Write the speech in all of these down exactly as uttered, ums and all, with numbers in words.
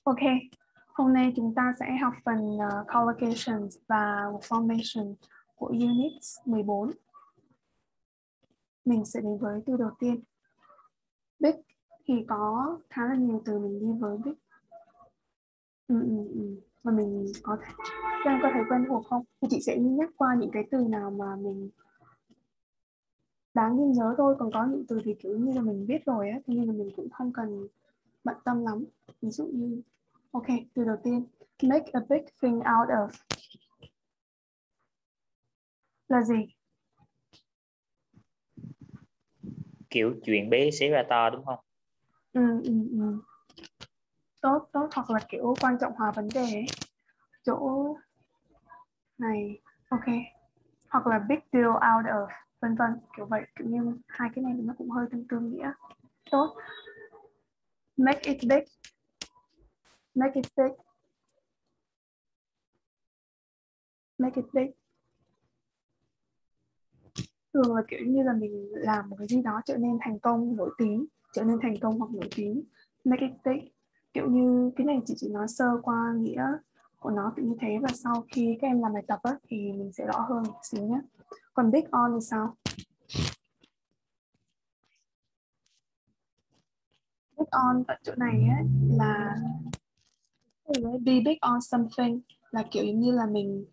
Ok, hôm nay chúng ta sẽ học phần uh, collocations và formation của Unit mười bốn. Mình sẽ đến với từ đầu tiên. Big thì có khá là nhiều từ mình đi với big. Ừ, ừ, ừ. Mà mình có thể, các em có thấy quen thuộc không? Thì chị sẽ nhắc qua những cái từ nào mà mình đáng ghi nhớ thôi. Còn có những từ thì kiểu như là mình biết rồi á, thế nên là mình cũng không cần bận tâm lắm. Ví dụ như, ok, từ đầu tiên, make a big thing out of là gì? Kiểu chuyện bé xé ra to đúng không? Ừ, ừ, ừ. Tốt, tốt, hoặc là kiểu quan trọng hóa vấn đề ấy. Chỗ này, ok, hoặc là big deal out of, vân vân, kiểu vậy, kiểu như hai cái này nó cũng hơi tương tương nghĩa. Tốt. Make it big, make it big, make it big. Thường là kiểu như là mình làm một cái gì đó trở nên thành công, nổi tiếng, trở nên thành công hoặc nổi tiếng. Make it big, kiểu như cái này chị chỉ nói sơ qua nghĩa của nó kiểu như thế, và sau khi các em làm bài tập á, thì mình sẽ rõ hơn một xíu nhé. Còn big on thì sao? Big on ở chỗ này ấy, là be big on something, là kiểu như là mình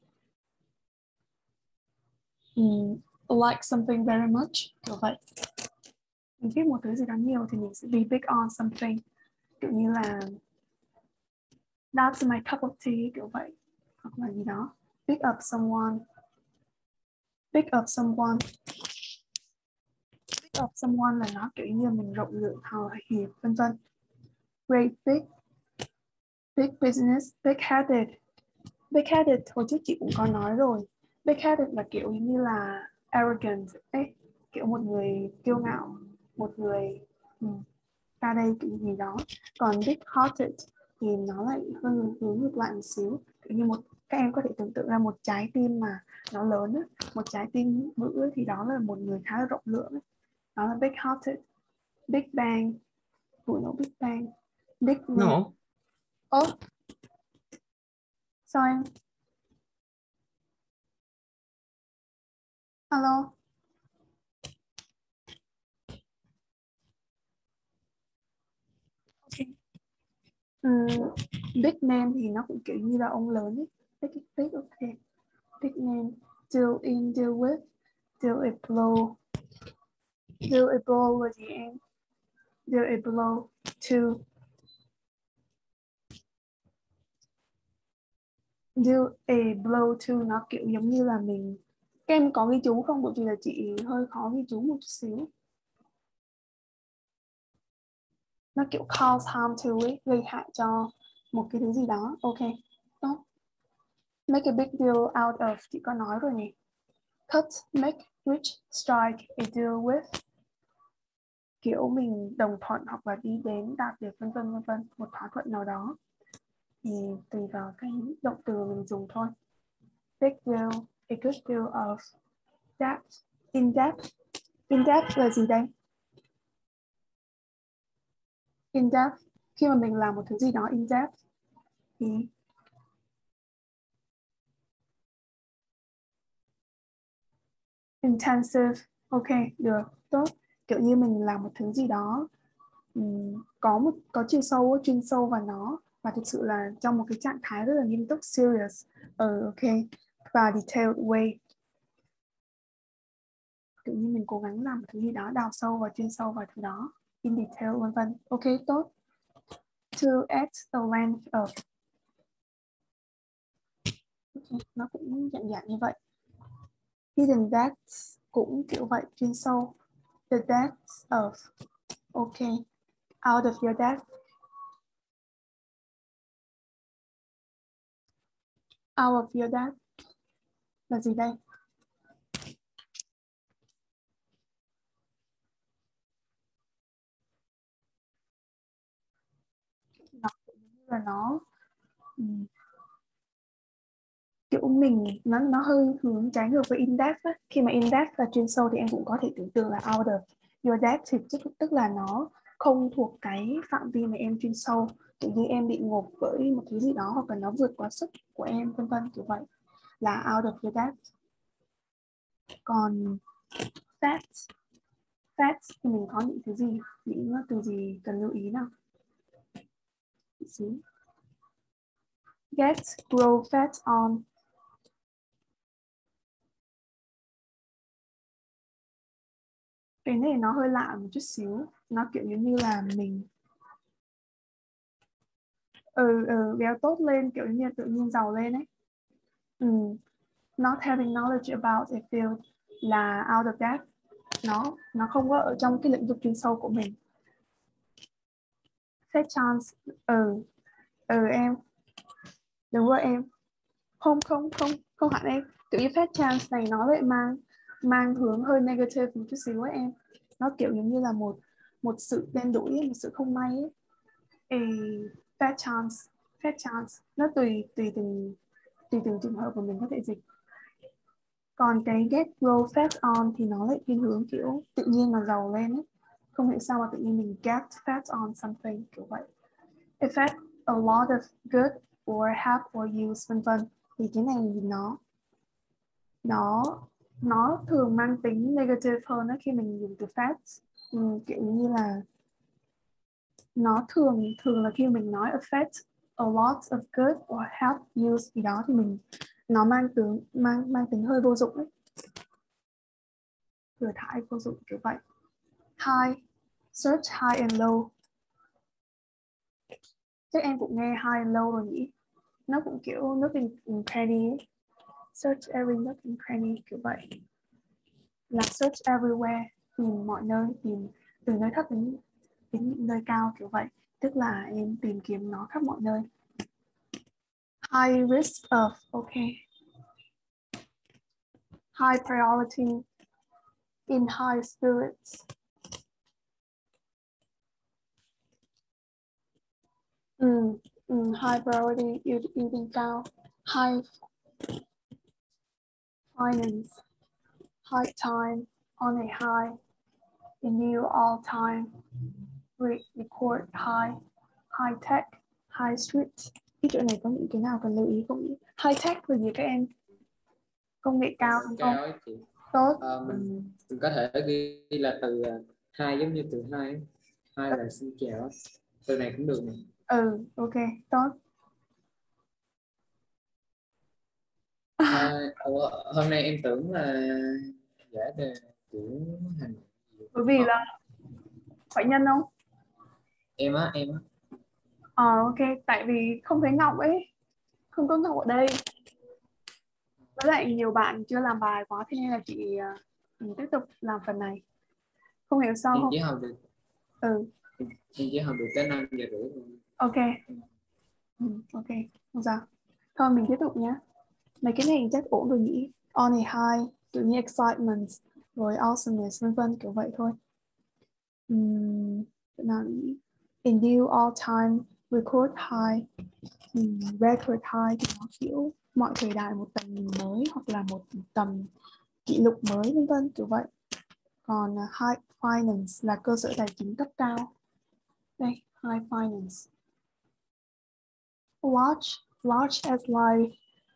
um, like something very much, kiểu vậy. Mình biết một thứ gì đó nhiều thì mình sẽ be big on something, kiểu như là that's my cup of tea, kiểu vậy, hoặc là gì đó. Pick up someone, pick up someone, pick up someone là nó kiểu như mình rộng lượng, hào hiệp, vân vân. Great big, big business, big headed. Big headed hồi trước chị cũng có nói rồi. Big headed là kiểu như là arrogant ấy, kiểu một người kiêu ngạo, một người um, ra đây kiểu gì đó. Còn big hearted thì nó lại hơi hướng ngược lại một xíu, kiểu như một, các em có thể tưởng tượng ra một trái tim mà nó lớn ấy, một trái tim bự thì đó là một người khá là rộng lượng ấy. Đó là big hearted. Big bang, vụ nổ big bang. Big name. No. Ố, sao em? Alo. Okay. Um, big name thì nó cũng kiểu như là ông lớn ấy. Big, big, ok. Big name. Deal in, deal with. Deal a blow. Deal a blow là gì em? Deal a blow to. Deal a blow to nó kiểu giống như là mình, các em có ghi chú không? Bởi vì là chị hơi khó ghi chú một chút xíu. Nó kiểu cause harm to ấy, gây hại cho một cái thứ gì đó. Ok, tốt. Make a big deal out of, chị có nói rồi nhỉ. Cut, make, reach, strike a deal with, kiểu mình đồng thuận hoặc là đi đến đạt được, vân vân vân vân, một thỏa thuận nào đó. Thì tùy vào cái động từ mình dùng thôi. Big deal, a good deal of, depth, in depth. In depth là gì đây? In depth, khi mà mình làm một thứ gì đó in depth thì intensive. Ok, được, tốt. Kiểu như mình làm một thứ gì đó um, có một có chiều sâu, chuyên sâu vào nó, và thực sự là trong một cái trạng thái rất là nghiêm túc, serious. Ừ, ok. Và detailed way, kiểu như mình cố gắng làm một thứ gì đó đào sâu và chuyên sâu vào thứ đó, in detail, vân vân. Ok, tốt. To add the length of, nó cũng dạng dạng như vậy. Hidden depths cũng kiểu vậy, chuyên sâu. The depths of, ok. Out of your depth. Out of your depth là gì đây? Nó là nó um, kiểu mình, nó nó hơi hướng trái ngược với in depth á. Khi mà in depth là chuyên sâu thì em cũng có thể tưởng tượng là out of your depth thì tức, tức là nó không thuộc cái phạm vi mà em chuyên sâu, kiểu như em bị ngộp với một thứ gì đó hoặc là nó vượt quá sức của em, vân vân kiểu vậy, là out of your depth. Còn fat, fat thì mình có những thứ gì, những từ gì cần lưu ý nào? Get, grow fat on. Cái này nó hơi lạ một chút xíu, nó kiểu như là mình ừ, ừ béo tốt lên, kiểu như tự nhiên giàu lên ấy. Ừ. Not having knowledge about a field là out of depth, nó nó không có ở trong cái lĩnh vực chuyên sâu của mình. Fat chance, ừ ừ em đúng rồi em, không không không không hẳn em, kiểu như fat chance này nó lại mang mang hướng hơi negative một chút xíu ấy em, nó kiểu giống như là một một sự đen đủi, một sự không may ấy. A fat chance, fat chance nó tùy tùy từng tùy từng trường hợp của mình có thể dịch. Còn cái get, grow, fat on thì nó lại thiên hướng kiểu tự nhiên mà giàu lên ấy, không hiểu sao mà tự nhiên mình get fat on something kiểu vậy. Effect a lot of good or help or use vân vân, thì cái này nó nó nó thường mang tính negative hơn đó khi mình dùng từ fat. Ừ, kiểu như là nó thường thường là khi mình nói affect a lot of good or help use gì đó thì mình nó mang tính mang mang tính hơi vô dụng ấy, thừa thãi vô dụng kiểu vậy. High, search high and low, chắc em cũng nghe high and low rồi nhỉ, nó cũng kiểu nook and cranny ấy. Search every nook and cranny kiểu vậy, là search everywhere, tìm mọi nơi, tìm từ nơi thấp đến đến những nơi cao kiểu vậy, tức là em tìm kiếm nó khắp mọi nơi. High risk of, okay. High priority, in high spirits. Ừ, ừ, high priority, ưu, ưu tiên cao. High finance, high time, on a high, renew all time, record high, high tech, high street. Cái chỗ này có những cái nào cần lưu ý không? High tech là gì các em? Công nghệ cao đúng không? Cao ấy chị. Tốt. À, mình, mình có thể ghi là từ hai, giống như từ hai hai là xin chào, từ này cũng được này. Ừ, ok, tốt. À, hôm nay em tưởng là giải đề của hành Bởi vì là phải nhân không? em á em á Ờ à, ok, tại vì không thấy Ngọc ấy, không có Ngọc ở đây, với lại nhiều bạn chưa làm bài quá, thế nên là chị uh, tiếp tục làm phần này, không hiểu sao em không. chỉ học được Ừ em chỉ học được tới năm giờ rưỡi thôi. ok. Ừ, ok không sao, thôi mình tiếp tục nhé. Mấy cái này chắc ổn rồi nhỉ. On a high kiểu như excitement rồi awesomeness vân vân kiểu vậy thôi. Uhm, nào nhỉ? In new all time record high. Uhm, record high thì nó kiểu mọi thời đại một tầm mới hoặc là một tầm kỷ lục mới vân vân kiểu vậy. Còn uh, high finance là cơ sở tài chính cấp cao. Đây, high finance. Large, large as life.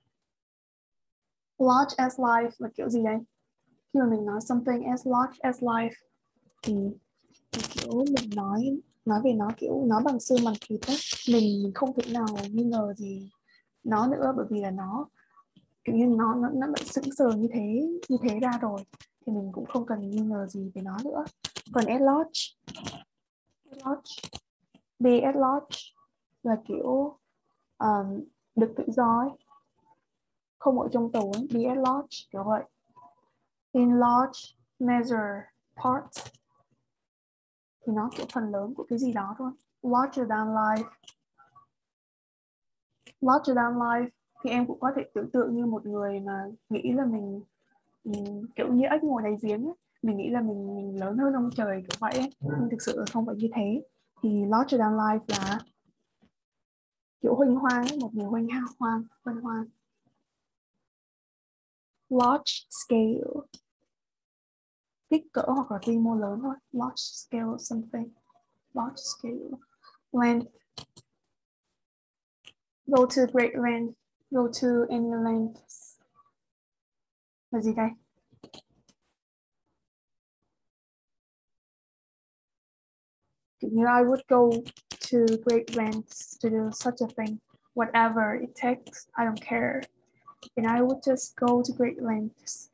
Large as life là kiểu gì đây? Khi mà mình nói something as large as life thì, thì kiểu mình nói nói về nó kiểu nó bằng xương bằng thịt ấy, mình mình không thể nào nghi ngờ gì nó nữa, bởi vì là nó kiểu như nó nó nó đã sững sờ như thế như thế ra rồi thì mình cũng không cần nghi ngờ gì về nó nữa. Còn at large, at large, be at large là kiểu um, được tự do ấy, không ở trong tù ấy, be at large kiểu vậy. In large measure part thì nó kiểu phần lớn của cái gì đó thôi. Larger than life, larger than life thì em cũng có thể tưởng tượng như một người mà nghĩ là mình, mình kiểu như ếch ngồi đáy giếng ấy. Mình nghĩ là mình, mình lớn hơn ông trời kiểu vậy ấy. Nhưng thực sự là không phải như thế. Thì larger than life là kiểu huênh hoang ấy, một người huênh hoang hoang huênh hoang. Large scale, kích cỡ hoặc là quy mô lớn thôi. Large scale something, large scale. Length, Go to great length. Go to any lengths. Là gì đây? Kiểu như I would go to great lengths to do such a thing. Whatever it takes, I don't care. And I would just go to great lengths.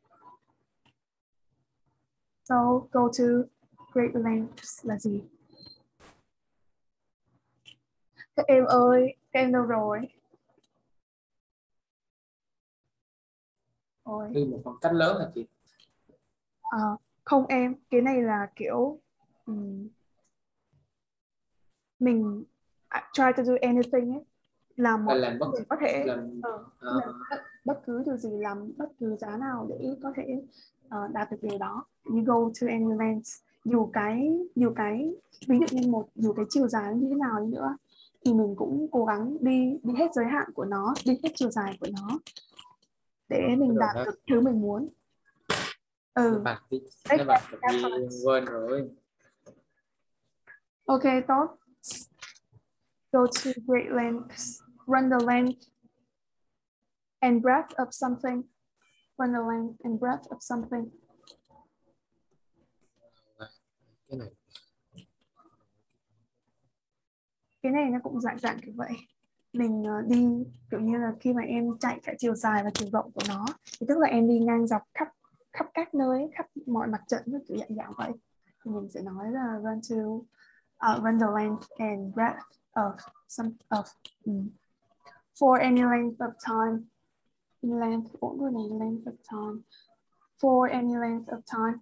So go to great lengths là gì? Các em ơi, các em đâu rồi? Ôi. Đi một khoảng cách lớn hả chị? À, không em, cái này là kiểu um, mình try to do anything ấy, làm mọi làm bất để có thể làm, uh, à, làm bất, bất cứ điều gì, làm bất cứ giá nào để có thể uh, đạt được điều đó. You go to any lengths, dù cái dù cái ví dụ như một dù cái chiều dài như thế nào đi nữa thì mình cũng cố gắng đi đi hết giới hạn của nó, đi hết chiều dài của nó để mình đạt được thứ mình muốn. Ừ. Bạn đi, Take bạn đi efforts. quên rồi. Ok, tốt. Go to great lengths. Run the length and breadth of something. Run the length and breadth of something. Cái này Cái này nó cũng dạng dạng kiểu vậy. Mình uh, đi kiểu như là khi mà em chạy cả chiều dài và chiều rộng của nó thì tức là em đi ngang dọc khắp khắp các nơi, khắp mọi mặt trận, nó kiểu dạng dạng vậy. Thì mình sẽ nói là run to uh, run the length and breadth of some of um, for any length of time. Length, what were they? Length of time. For any length of time.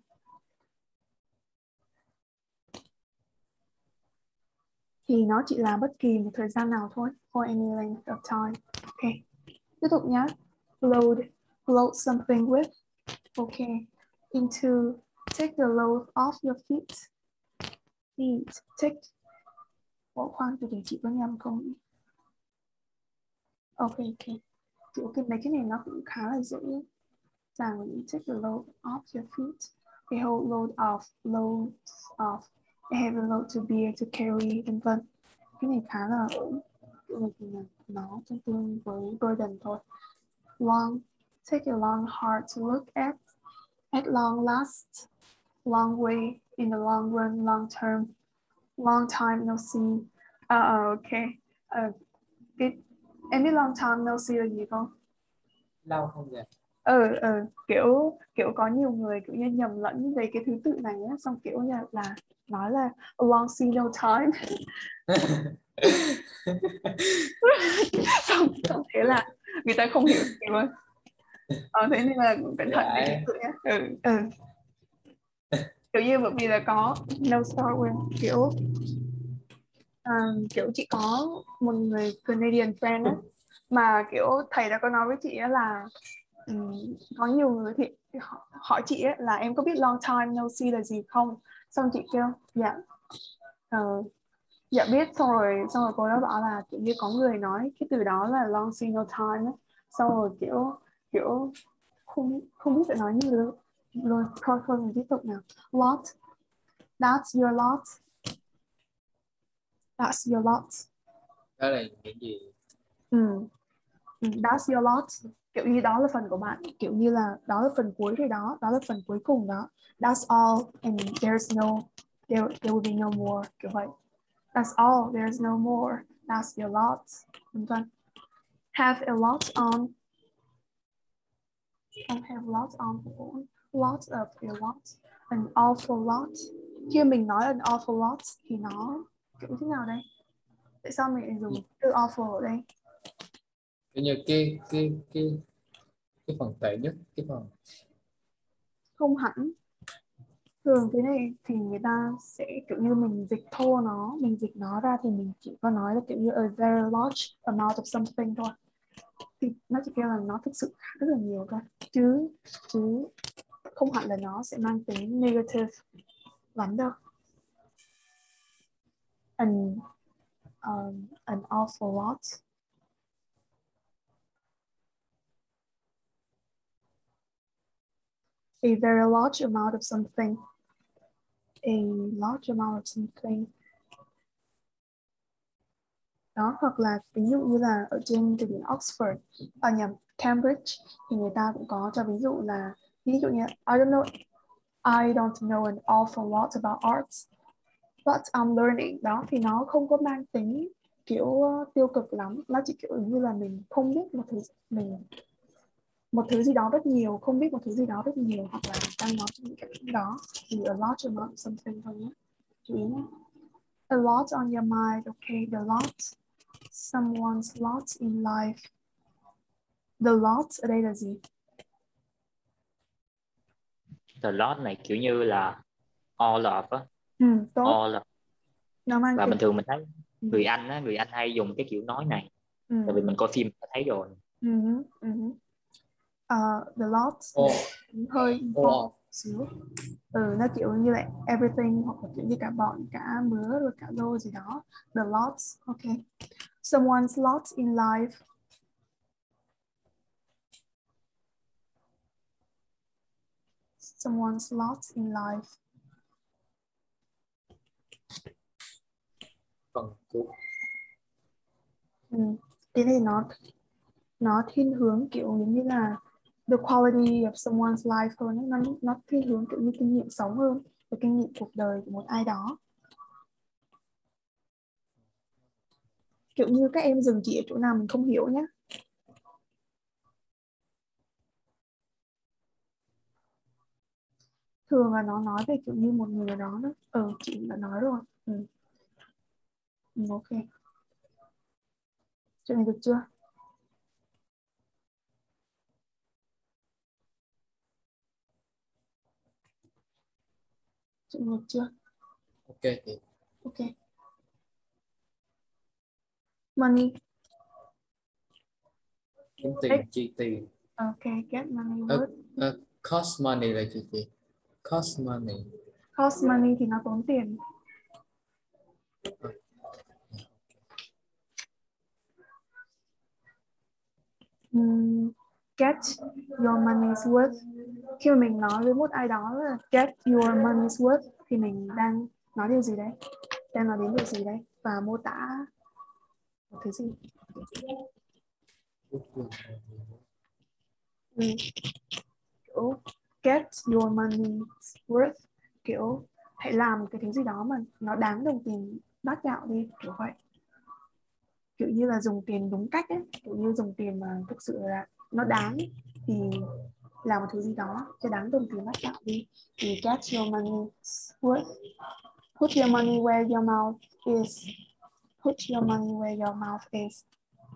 Thì nó chỉ là bất kỳ một thời gian nào thôi. For any length of time. Ok. Tiếp tục nhé. Load. Load something with. Ok. Into. Take the load off your feet. Feet. Take. Ủa khoan, từ từ chị có nhầm không? Ok, ok. Kiểu cái mấy cái này nó cũng khá là dễ dàng. Take the load off your feet. A whole load of. Load of. A heavy load to bear, to carry, vân vân. Cái này khá là ổn. Nó tương đương với burden thôi. Long, take a long hard to look at, at long last, long way, in the long run, long term, long time no see. Uh, ok. Uh, it, em biết long time no see là gì không? lâu không vậy? Ừ, ừ, kiểu kiểu có nhiều người kiểu như nhầm lẫn về cái thứ tự này á, xong kiểu như là nói là a long see no time. xong, xong thế là người ta không hiểu gì luôn. Ờ, thế nên là cẩn thận về cái tự nhé. Ừ, ừ. Kiểu như bởi vì là có no start with kiểu um, kiểu chị có một người Canadian friend á, mà kiểu thầy đã có nói với chị á là um, có nhiều người thì hỏi chị á là em có biết long time no see là gì không, xong chị kêu dạ uh, dạ biết, xong rồi xong rồi cô đó bảo là kiểu như có người nói cái từ đó là long see no time á, xong rồi kiểu kiểu không không biết phải nói như được rồi. Thôi thôi mình tiếp tục nào. Lot, that's your lot, that's your lot. Đó là những gì? Ừ. Ừ, that's your lot, kiểu như đó là phần của bạn, kiểu như là đó là phần cuối rồi đó, đó là phần cuối cùng đó. That's all and there's no there, there will be no more, kiểu vậy. That's all, there's no more, that's your lot, vân vân. Have a lot on, không have lot on, lot of a lot, an awful lot. Khi mình nói an awful lot thì nó kiểu thế nào đây? Tại sao mình lại dùng từ awful ở đây? Kiểu như cái cái cái cái phần tệ nhất, cái phần Không hẳn. Thường cái này thì người ta sẽ kiểu như mình dịch thô nó, mình dịch nó ra thì mình chỉ có nói là kiểu như a very large amount of something thôi. Thì nó chỉ kêu là nó thực sự rất là nhiều thôi. Chứ chứ không hẳn là nó sẽ mang tính negative lắm đâu. An, um, an awful lot. A very large amount of something. A large amount of something. Đó, hoặc là ví dụ như là ở trên từ điển Oxford, ở nhầm Cambridge thì người ta cũng có cho ví dụ là ví dụ như I don't know I don't know an awful lot about arts but I'm learning. Đó thì nó không có mang tính kiểu uh, tiêu cực lắm, nó chỉ kiểu như là mình không biết một thứ mình một thứ gì đó rất nhiều, không biết một thứ gì đó rất nhiều, hoặc là đang nói những cái đó thì a lot about something thôi nhé. Chú ý nhé. A lot on your mind, okay, the lot, someone's lot in life. The lot ở đây là gì? The lot này kiểu như là all of á. Ừ, tốt. All of. Nó mang Và tính... bình thường mình thấy ừ. người Anh á, người Anh hay dùng cái kiểu nói này. Ừ. Tại vì mình coi phim đã thấy rồi. Ừ. Ừ. Uh, the lot All, hơi all. xíu. Ừ, nó kiểu như là everything, hoặc là kiểu như cả bọn, cả mứa rồi cả lô gì đó. The lots, okay. Someone's lot in life. Someone's lot in life. Phần của. Ừ. Cái này nó nó thiên hướng kiểu như là the quality of someone's life hơn, nó nó thiên hướng kiểu như kinh nghiệm sống hơn, và kinh nghiệm cuộc đời của một ai đó. Kiểu như các em dừng chỉ ở chỗ nào mình không hiểu nhé. Thường là nó nói về kiểu như một người đó đó. Ừ, chị đã nói rồi. Ừ. Ừ, ok. Chuyện này được chưa? Chuyện này được chưa? Ok thì. Ok. Money. Kiếm tiền, chi tiền. Ok, get money Uh, worth. uh, cost money là gì chị? Cost money. Cost money thì nó tốn tiền. Um, get your money's worth. Khi mà mình nói với một ai đó là get your money's worth thì mình đang nói điều gì đấy? Đang nói đến điều gì đấy? Và mô tả một thứ gì? Ừ. Kiểu get your money's worth, kiểu hãy làm cái thứ gì đó mà nó đáng đồng tiền bát gạo đi, kiểu vậy. Kiểu như là dùng tiền đúng cách ấy, kiểu như dùng tiền mà thực sự là nó đáng thì làm một thứ gì đó cho đáng đồng tiền bát gạo đi, thì get your money's worth. Put your money where your mouth is. Put your money where your mouth is.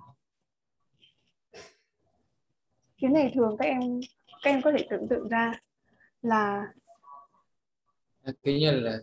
Cái này thường các em các em có thể tưởng tượng ra là À, kiểu như là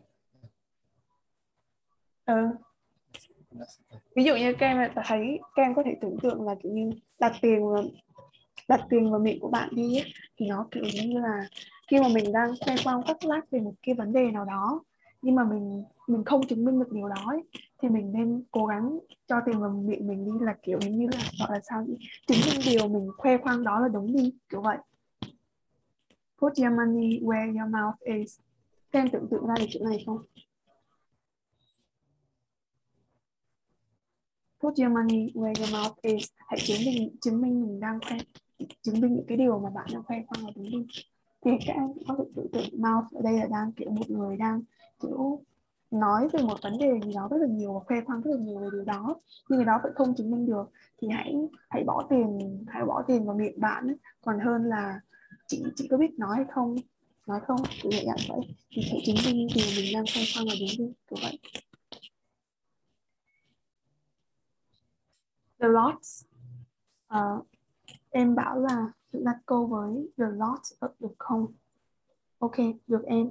ừ, ví dụ như các em thấy các em có thể tưởng tượng là kiểu như đặt tiền vào, đặt tiền vào miệng của bạn đi ấy, thì nó kiểu như là khi mà mình đang khoe khoang khoác lác về một cái vấn đề nào đó, nhưng mà mình mình không chứng minh được điều đó ấy, thì mình nên cố gắng cho tiền vào miệng mình đi, là kiểu như là gọi là sao nhỉ? Chứng minh điều mình khoe khoang đó là đúng đi, kiểu vậy. Put your money where your mouth is. Các em tưởng tượng ra được chữ này không? Put your money where your mouth is. Hãy chứng minh chứng minh mình đang khoe, chứng minh những cái điều mà bạn đang khoe khoang là đúng đi. Thì các em có thể tưởng tượng mouth ở đây là đang kiểu một người đang kiểu nói về một vấn đề gì đó rất là nhiều và khoe khoang rất là nhiều về điều đó, nhưng người đó vẫn không chứng minh được, thì hãy hãy bỏ tiền hãy bỏ tiền vào miệng bạn ấy, còn hơn là chị chị có biết nói hay không, nói không kiểu vậy vậy thì hãy chứng minh điều mình đang khoe khoang là đúng đi, kiểu vậy. The lots. Uh, em bảo là đặt câu với the lot được không? Ok, được em.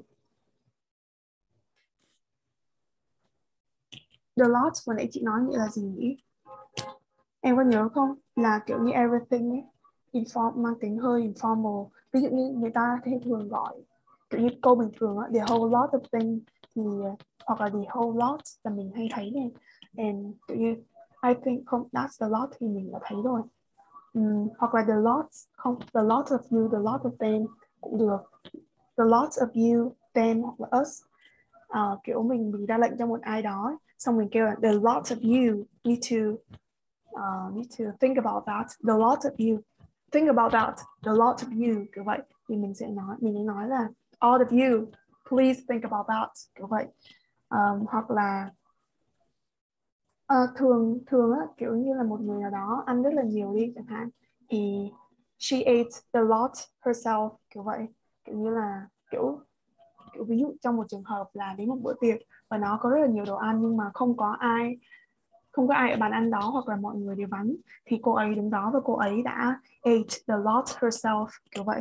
The lot vừa nãy chị nói nghĩa là gì nhỉ? Em có nhớ không? Là kiểu như everything ấy, inform, mang tính hơi informal. Ví dụ như người ta hay thường gọi kiểu như câu bình thường á, the whole lot of things, thì hoặc là the whole lot là mình hay thấy này. And kiểu như I think không, that's the lot thì mình đã thấy rồi. Um, hoặc là the lots, không, the lot of you, the lot of them cũng được. The lot of you, them hoặc là us. Uh, kiểu mình mình ra lệnh cho một ai đó xong mình kêu là the lot of you need to uh, need to think about that, the lot of you think about that, the lot of you, kiểu vậy. Thì mình sẽ nói mình sẽ nói là all of you please think about that, kiểu vậy. Um, hoặc là uh, thường thường á, kiểu như là một người nào đó ăn rất là nhiều đi chẳng hạn, thì she ate a lot herself, kiểu vậy. Kiểu như là kiểu, kiểu ví dụ trong một trường hợp là đến một bữa tiệc và nó có rất là nhiều đồ ăn nhưng mà không có ai không có ai ở bàn ăn đó, hoặc là mọi người đều vắng, thì cô ấy đứng đó và cô ấy đã ate the lot herself, kiểu vậy.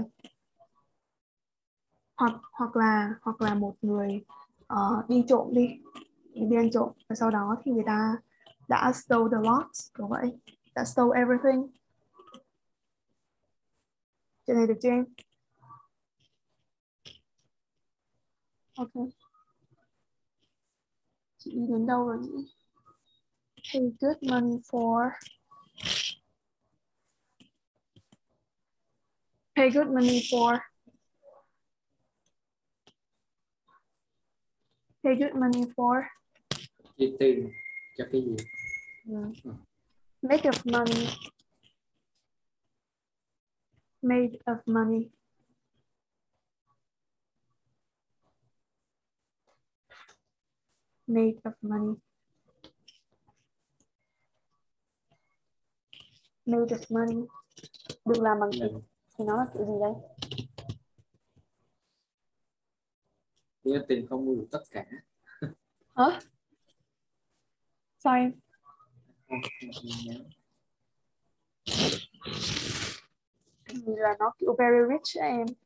Hoặc hoặc là hoặc là một người uh, đi trộm đi đi ăn trộm và sau đó thì người ta đã stole the lot, kiểu vậy, đã stole everything. Chuyện này được chưa em? Ok, chị đi đến đâu rồi nhỉ? Pay good money for pay good money for pay good money for Chi tiền cho cái gì? mm. Make of money, made of money, made of money, made of money, được làm bằng tiền, thì nó là kiểu gì đây? Nghĩa tiền không mua được tất cả. Hả? Sao em? Không, không, không nhớ. Là nó kiểu very rich á em.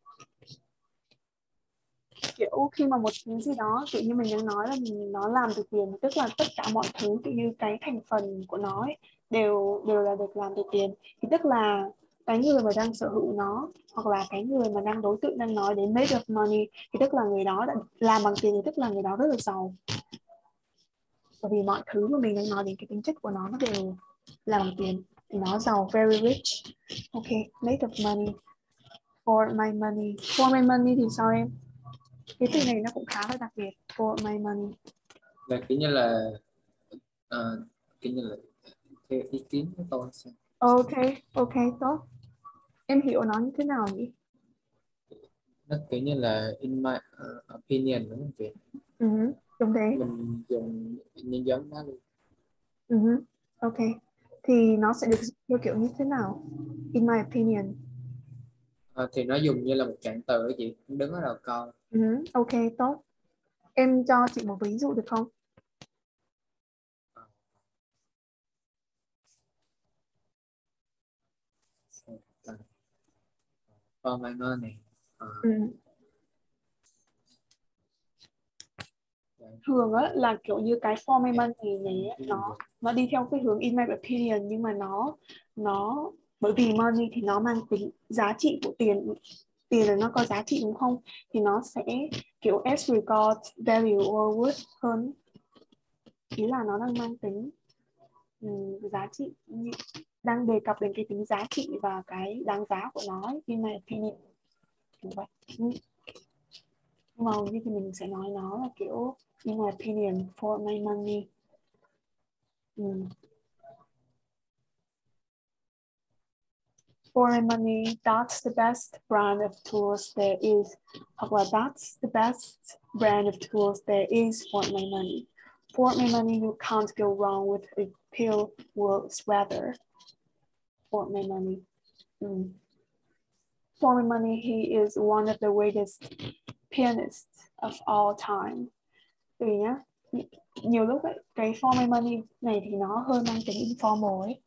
Kiểu khi mà một thứ gì đó kiểu như mình đang nói là mình nó làm từ tiền, tức là tất cả mọi thứ kiểu như cái thành phần của nó ấy, đều đều là được làm từ tiền, thì tức là cái người mà đang sở hữu nó, hoặc là cái người mà đang đối tượng đang nói đến made of money, thì tức là người đó đã làm bằng tiền, thì tức là người đó rất là giàu, bởi vì mọi thứ mà mình đang nói đến cái tính chất của nó nó đều làm bằng tiền, thì nó giàu, very rich. Ok, made of money, for my money, for my money thì sao em? Cái từ này nó cũng khá là đặc biệt, for my money. Là kiểu như là uh, kiểu như là theo ý kiến của tôi xem. Ok, ok, tốt. Em hiểu nó như thế nào nhỉ? Nó kiểu như là in my uh, opinion, đúng không chị? Uh-huh. Đúng thế. Mình dùng nhân giống nó luôn. Uh-huh. Ok, thì nó sẽ được theo kiểu như thế nào? In my opinion. À, thì nó dùng như là một trạng từ đó chị, đứng ở đầu câu. Uh-huh. Ok, tốt. Em cho chị một ví dụ được không? For my money. À, Uh-huh. Thường á là kiểu như cái for my money này ấy, nó nó đi theo cái hướng in my opinion, nhưng mà nó nó bởi vì money thì nó mang tính giá trị của tiền, tiền là nó có giá trị đúng không, thì nó sẽ kiểu as regard value or worth hơn, ý là nó đang mang tính um, giá trị, đang đề cập đến cái tính giá trị và cái đáng giá của nó ấy, in my opinion, kiểu vậy. Nhưng mà như thì mình sẽ nói nó là kiểu in my opinion, for my money. Mm. For my money, that's the best brand of tools there is. Hoặc là that's the best brand of tools there is for my money. For my money, you can't go wrong with a pale wool sweater. For my money. Mm. For my money, he is one of the greatest pianists of all time. Tùy nhá. Nhiều lúc ấy, cái for my money này thì nó hơi mang tính informal ấy.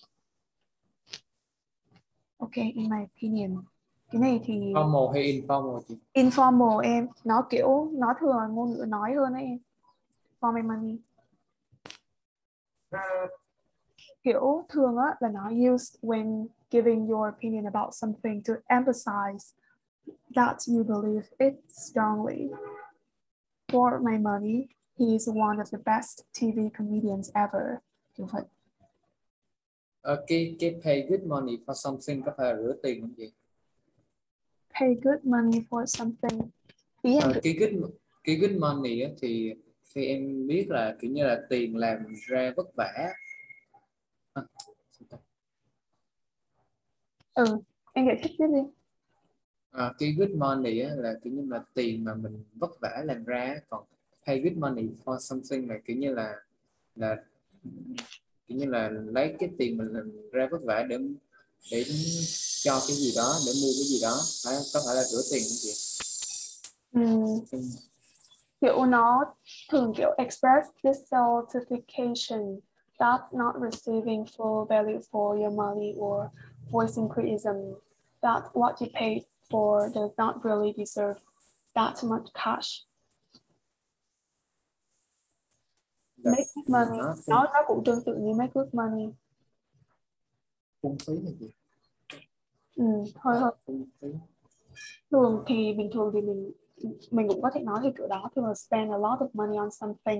Ok, in my opinion. Cái này thì formal hay informal chị? informal em, nó kiểu nó thường là ngôn ngữ nói hơn ấy em. For my money. Kiểu thường á là nó used when giving your opinion about something to emphasize that you believe it strongly. For my money, he is one of the best ti vi comedians ever. Kiểu vậy. Ờ, cái cái pay good money for something có phải là rửa tiền không chị? Pay good money for something. Ý em Ờ, cái good cái good money á, thì Thì em biết là kiểu như là tiền làm ra vất vả. À, Ừ, em giải thích tiếp đi. à, cái good money á, là kiểu như là tiền mà mình vất vả làm ra á. Còn pay good money for something là kiểu như là là kiểu như là lấy cái tiền mình làm ra vất vả để để cho cái gì đó, để mua cái gì đó, phải có phải là rửa tiền không chị? Ừ, Ừ. kiểu nó thường kiểu express dissatisfaction that not receiving full value for your money or voicing criticism that what you paid for does not really deserve that much cash. Là Make good money, nó phung, nó nó cũng tương tự như make good money. phung phí là gì? Ừ, hơi hơi Phung phí. thường thì bình thường thì mình mình cũng có thể nói theo kiểu đó, thường là spend a lot of money on something.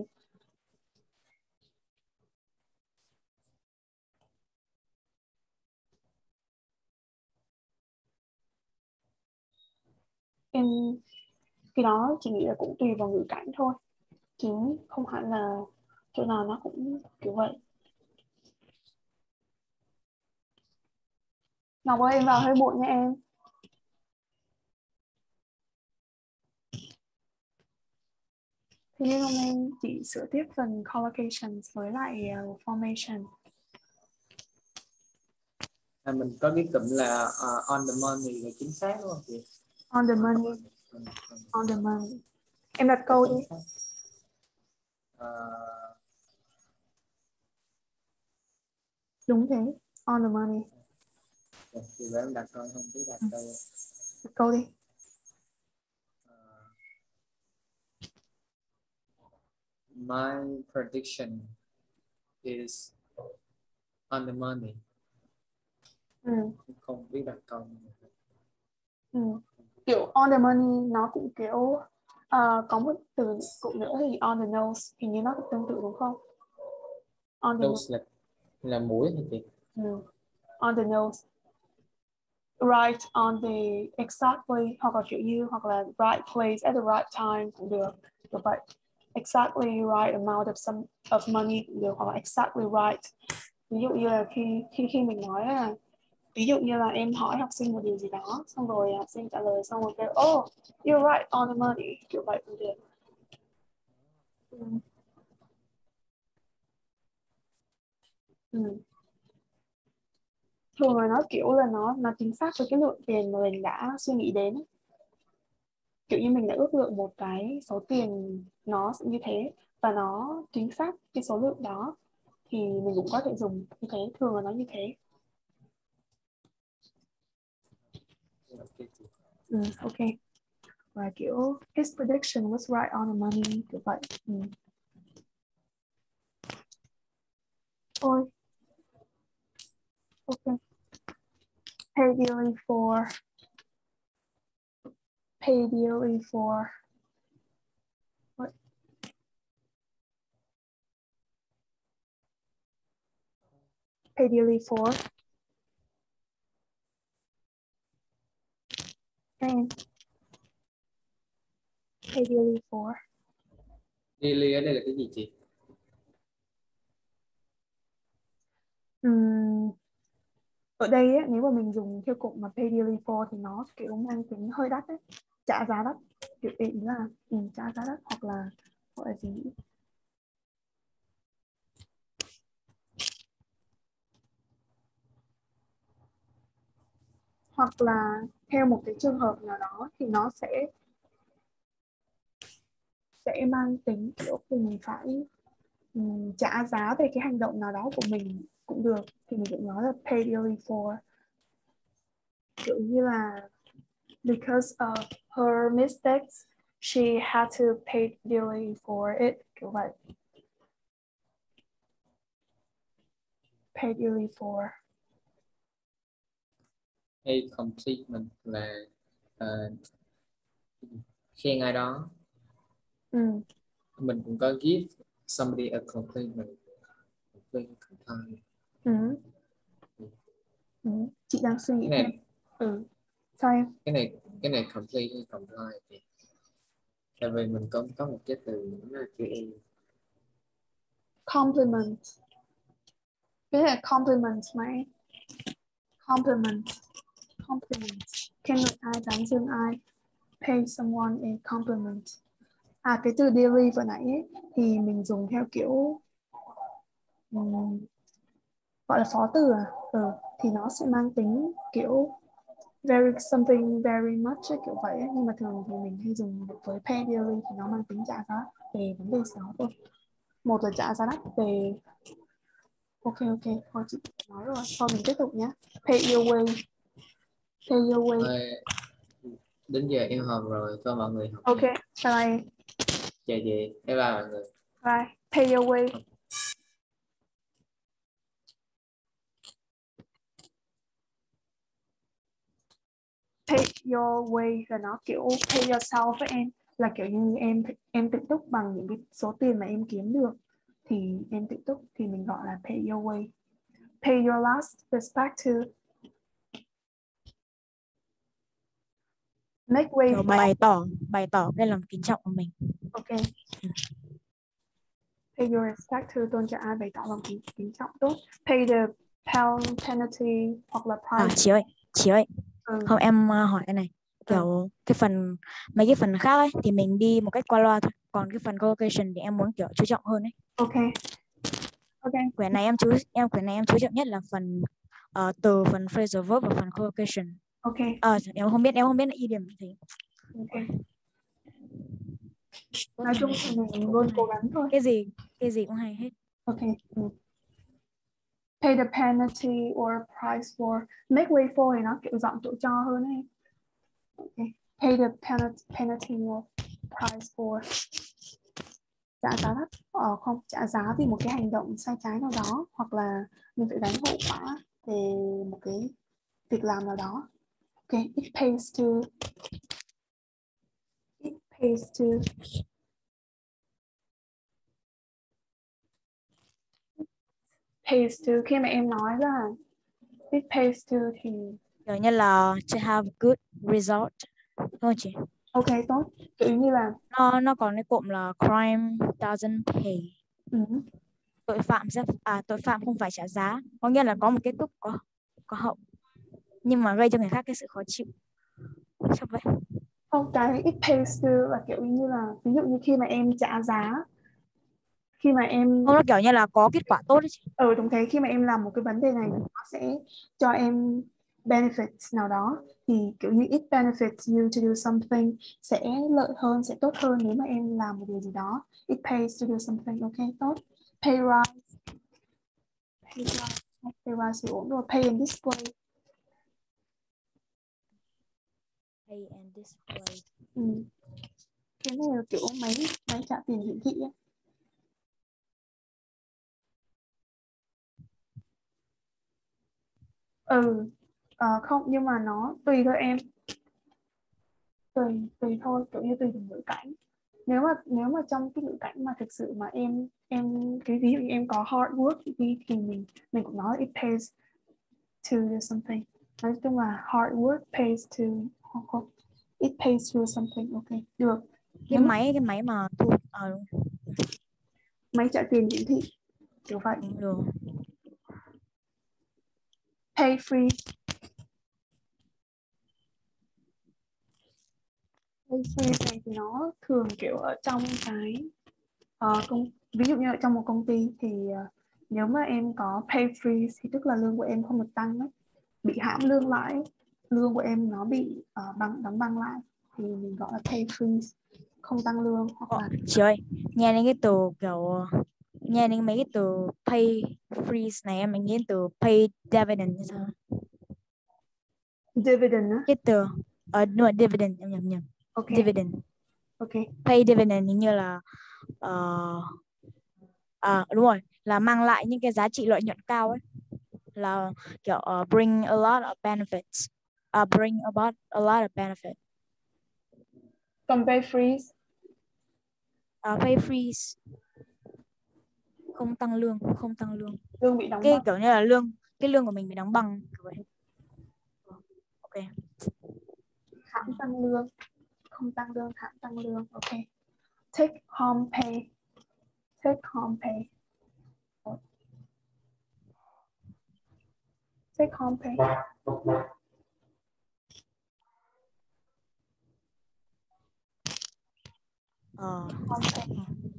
Em cái đó chị nghĩ là cũng tùy vào ngữ cảnh thôi, chứ không hẳn là chỗ nào nó cũng kiểu vậy. Ngọc ơi, em vào hơi muộn nha em. Thì nên hôm nay chị sửa tiếp phần collocations với lại uh, formation. À, mình có cái cụm là uh, on the money là chính xác đúng không chị? On the money, on the money. Em đặt câu đi. Uh, Đúng thế, on the money. thì em đặt câu không biết đặt câu. Đặt câu đi. My prediction is on the money. Ừ. Không biết đặt câu. Ừ. Kiểu on the money nó cũng kiểu uh, có một từ cụm nữa thì on the nose, hình như nó cũng tương tự đúng không? On the nose. Nose là là mũi hả chị? Ừ. On the nose. Right on the exactly, hoặc là kiểu như hoặc là right place at the right time cũng được. Kiểu vậy. Exactly right amount of some of money cũng được, hoặc là exactly right. Ví dụ như là khi khi khi mình nói là ví dụ như là em hỏi học sinh một điều gì đó, xong rồi học sinh trả lời xong rồi kêu oh you're right on the money, kiểu vậy cũng được. Ừ. Ừ. Thường là nó kiểu là nó nó chính xác với cái lượng tiền mà mình đã suy nghĩ đến, kiểu như mình đã ước lượng một cái số tiền nó sẽ như thế và nó chính xác cái số lượng đó thì mình cũng có thể dùng như thế, thường là nó như thế. Ừ, ok. Và kiểu his prediction was right on the money, kiểu vậy. Ừ. Thôi, ok. Pay dearly for pay dearly for what? Pay dearly for and pay dearly for. Daily ở đây là cái gì chị? Uhm, ở đây ấy, nếu mà mình dùng theo cụm mà pay dearly for thì nó kiểu mang tính hơi đắt đấy, trả giá đắt, kiểu ý là ừ, trả giá đắt hoặc là gọi là gì, hoặc là theo một cái trường hợp nào đó thì nó sẽ sẽ mang tính kiểu mình phải um, trả giá về cái hành động nào đó của mình cũng được, thì mình cũng nói là pay dearly for, kiểu như là because of her mistakes she had to pay dearly for it, kiểu vậy. Pay dearly for. A compliment là uh, khen ai đó. Ừ. Mình cũng có give somebody a compliment. Compliment. Ừ. Ừ. Chị đang suy nghĩ Cái thêm. này Ừ. Sao em? cái này cái này complete hay compliment thì Tại vì mình có có một cái từ nó là chữ E. Compliment. Cái là compliment mày. Compliment. Compliment. Khen ngợi ai, tán dương ai. Pay someone a compliment. À, cái từ daily vừa nãy ấy, thì mình dùng theo kiểu um, gọi là phó từ à? Ừ, thì nó sẽ mang tính kiểu very something very much ấy, kiểu vậy ấy. Nhưng mà thường thì mình hay dùng với pay daily thì nó mang tính trả giá về vấn đề đó thôi. Một là trả giá đắt về ok ok thôi chị nói rồi, thôi mình tiếp tục nhé. Pay your way. Pay your way. Thôi, đến giờ em học rồi, cho mọi người học. Ok, bye Chào chị, bye bye mọi người. bye. Pay your way. Pay your way là nó kiểu pay yourself với em, là kiểu như em em tự túc bằng những cái số tiền mà em kiếm được thì em tự túc thì mình gọi là pay your way. Pay your last respect to. Make way Kiểu for. bày tỏ bày tỏ cái lòng kính trọng của mình. Ok. Pay your respect to, tôn trọng ai, bày tỏ lòng kính, kính trọng tốt. Pay the penalty hoặc là À price. chị ơi, chị ơi, Ừ. không em uh, hỏi cái này, kiểu Ừ. cái phần mấy cái phần khác ấy thì mình đi một cách qua loa thôi, còn cái phần collocation thì em muốn kiểu chú trọng hơn ấy. Ok. Ok. Quyển này em chú em quyển này em chú trọng nhất là phần uh, từ, phần phrasal verb và phần collocation. Ok. À, em không biết em không biết là idiom gì. Ok. Nói chung thì mình luôn cố gắng thôi. Cái gì cái gì cũng hay hết. Ok. Ừ. Pay the penalty or price for. Make way for thì nó kiểu giọng tự cho hơn ấy. Ok. Pay the penalty, penalty or price for. Trả giá đắt. Ờ, không, trả giá vì một cái hành động sai trái nào đó, hoặc là mình phải gánh hậu quả về một cái việc làm nào đó. Ok. It pays to. It pays to. Pays to, khi mà em nói là it pays to thì Kiểu như là to have good result, đúng không chị? ok, tốt. Kiểu như là Nó nó còn cái cụm là crime doesn't pay. ừ. Tội phạm sẽ à tội phạm không phải trả giá, có nghĩa là có một kết thúc có có hậu, nhưng mà gây cho người khác cái sự khó chịu. Chắc vậy. Không, cái it pays to là kiểu như là ví dụ như khi mà em trả giá, khi mà em Không, nó kiểu như là có kết quả tốt đấy chị. ừ đúng thế, khi mà em làm một cái vấn đề này thì nó sẽ cho em benefits nào đó, thì kiểu như it benefits you to do something, sẽ lợi hơn, sẽ tốt hơn nếu mà em làm một điều gì đó. It pays to do something. Ok, tốt. Pay rise. Pay rise. Pay rise thì ổn rồi. Pay and display. Pay and display. Ừ. Cái này là kiểu máy máy trả tiền hiển thị ấy. Ừ. Ờ, không, nhưng mà nó tùy thôi em, tùy tùy thôi, kiểu như tùy từng ngữ cảnh. Nếu mà nếu mà trong cái ngữ cảnh mà thực sự mà em em cái ví dụ như em có hard work thì thì mình mình cũng nói it pays to do something. Nói chung là hard work pays to, không, it pays to something. Ok, được. Cái Nếu máy cái máy mà thu à, máy trả tiền hiển thị kiểu vậy. được. Pay free. Pay free này thì nó thường kiểu ở trong cái uh, công ví dụ như ở trong một công ty thì uh, nếu mà em có pay free thì tức là lương của em không được tăng ấy, bị hãm lương lại, lương của em nó bị uh, băng đóng băng lại thì mình gọi là pay freeze, không tăng lương. Hoặc Ồ, là chị ơi, nghe đến cái từ kiểu nghe đến mấy cái từ pay freeze này em mình nghĩ từ pay dividend như sao? dividend á. Cái từ ở uh, no, dividend em nhầm nhầm. Ok. Dividend. Ok. Pay dividend như là uh, à đúng rồi, là mang lại những cái giá trị lợi nhuận cao ấy, là kiểu uh, bring a lot of benefits, uh, bring about a lot of benefit. Còn pay freeze. Uh, pay freeze không tăng lương, không tăng lương. Lương bị đóng Cái băng. kiểu như là lương, cái lương của mình bị đóng băng. Ok. Hãm tăng lương, không tăng lương, hãm tăng lương. Ok. take home pay, take home pay, take home pay. Ờ. Home pay.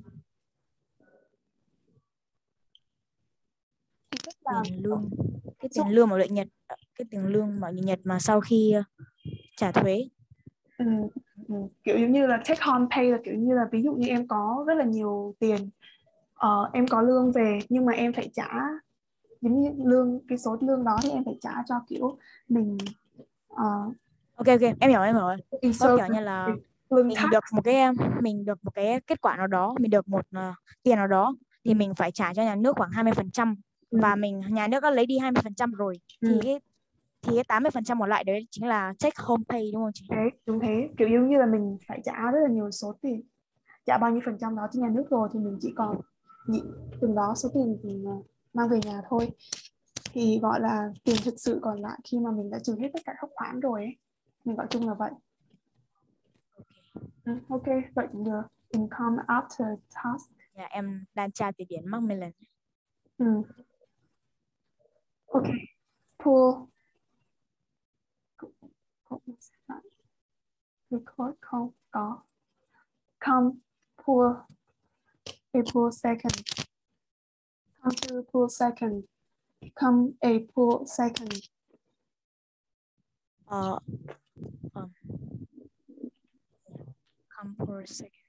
Thì tức là Tiền lương, cái Giúp- tiền lương bảo lợi Nhật, cái tiền lương bảo lợi Nhật mà sau khi ờ, trả thuế. ừ, ừ, kiểu giống như là take home pay là kiểu như là ví dụ như em có rất là nhiều tiền, ờ, em có lương về nhưng mà em phải trả giống như lương, cái số lương đó thì em phải trả cho kiểu mình ờ, Ok ok, em hiểu em hiểu rồi. Có insert kiểu như là lương mình tax. được một cái mình được một cái kết quả nào đó, mình được một uh, tiền nào đó thì Ừ. mình phải trả cho nhà nước khoảng hai mươi phần trăm, Ừ. và mình nhà nước đã lấy đi hai mươi phần trăm rồi Ừ. thì cái thì cái tám mươi phần trăm còn lại đấy chính là take home pay đúng không chị? Thế đúng thế, kiểu giống như là mình phải trả rất là nhiều số tiền, trả bao nhiêu phần trăm đó cho nhà nước rồi thì mình chỉ còn nhịn từng đó số tiền mình mang về nhà thôi, thì gọi là tiền thực sự còn lại khi mà mình đã trừ hết tất cả các khoản rồi ấy. Mình gọi chung là vậy. Ừ, ok, vậy cũng được. Income after tax. Dạ, em đang tra từ điển Macmillan. Ừ. Ok, pool. Record không có. Come pool. A pool second. Come to pool second. Come a pool second. Ờ, ờ, come for a second.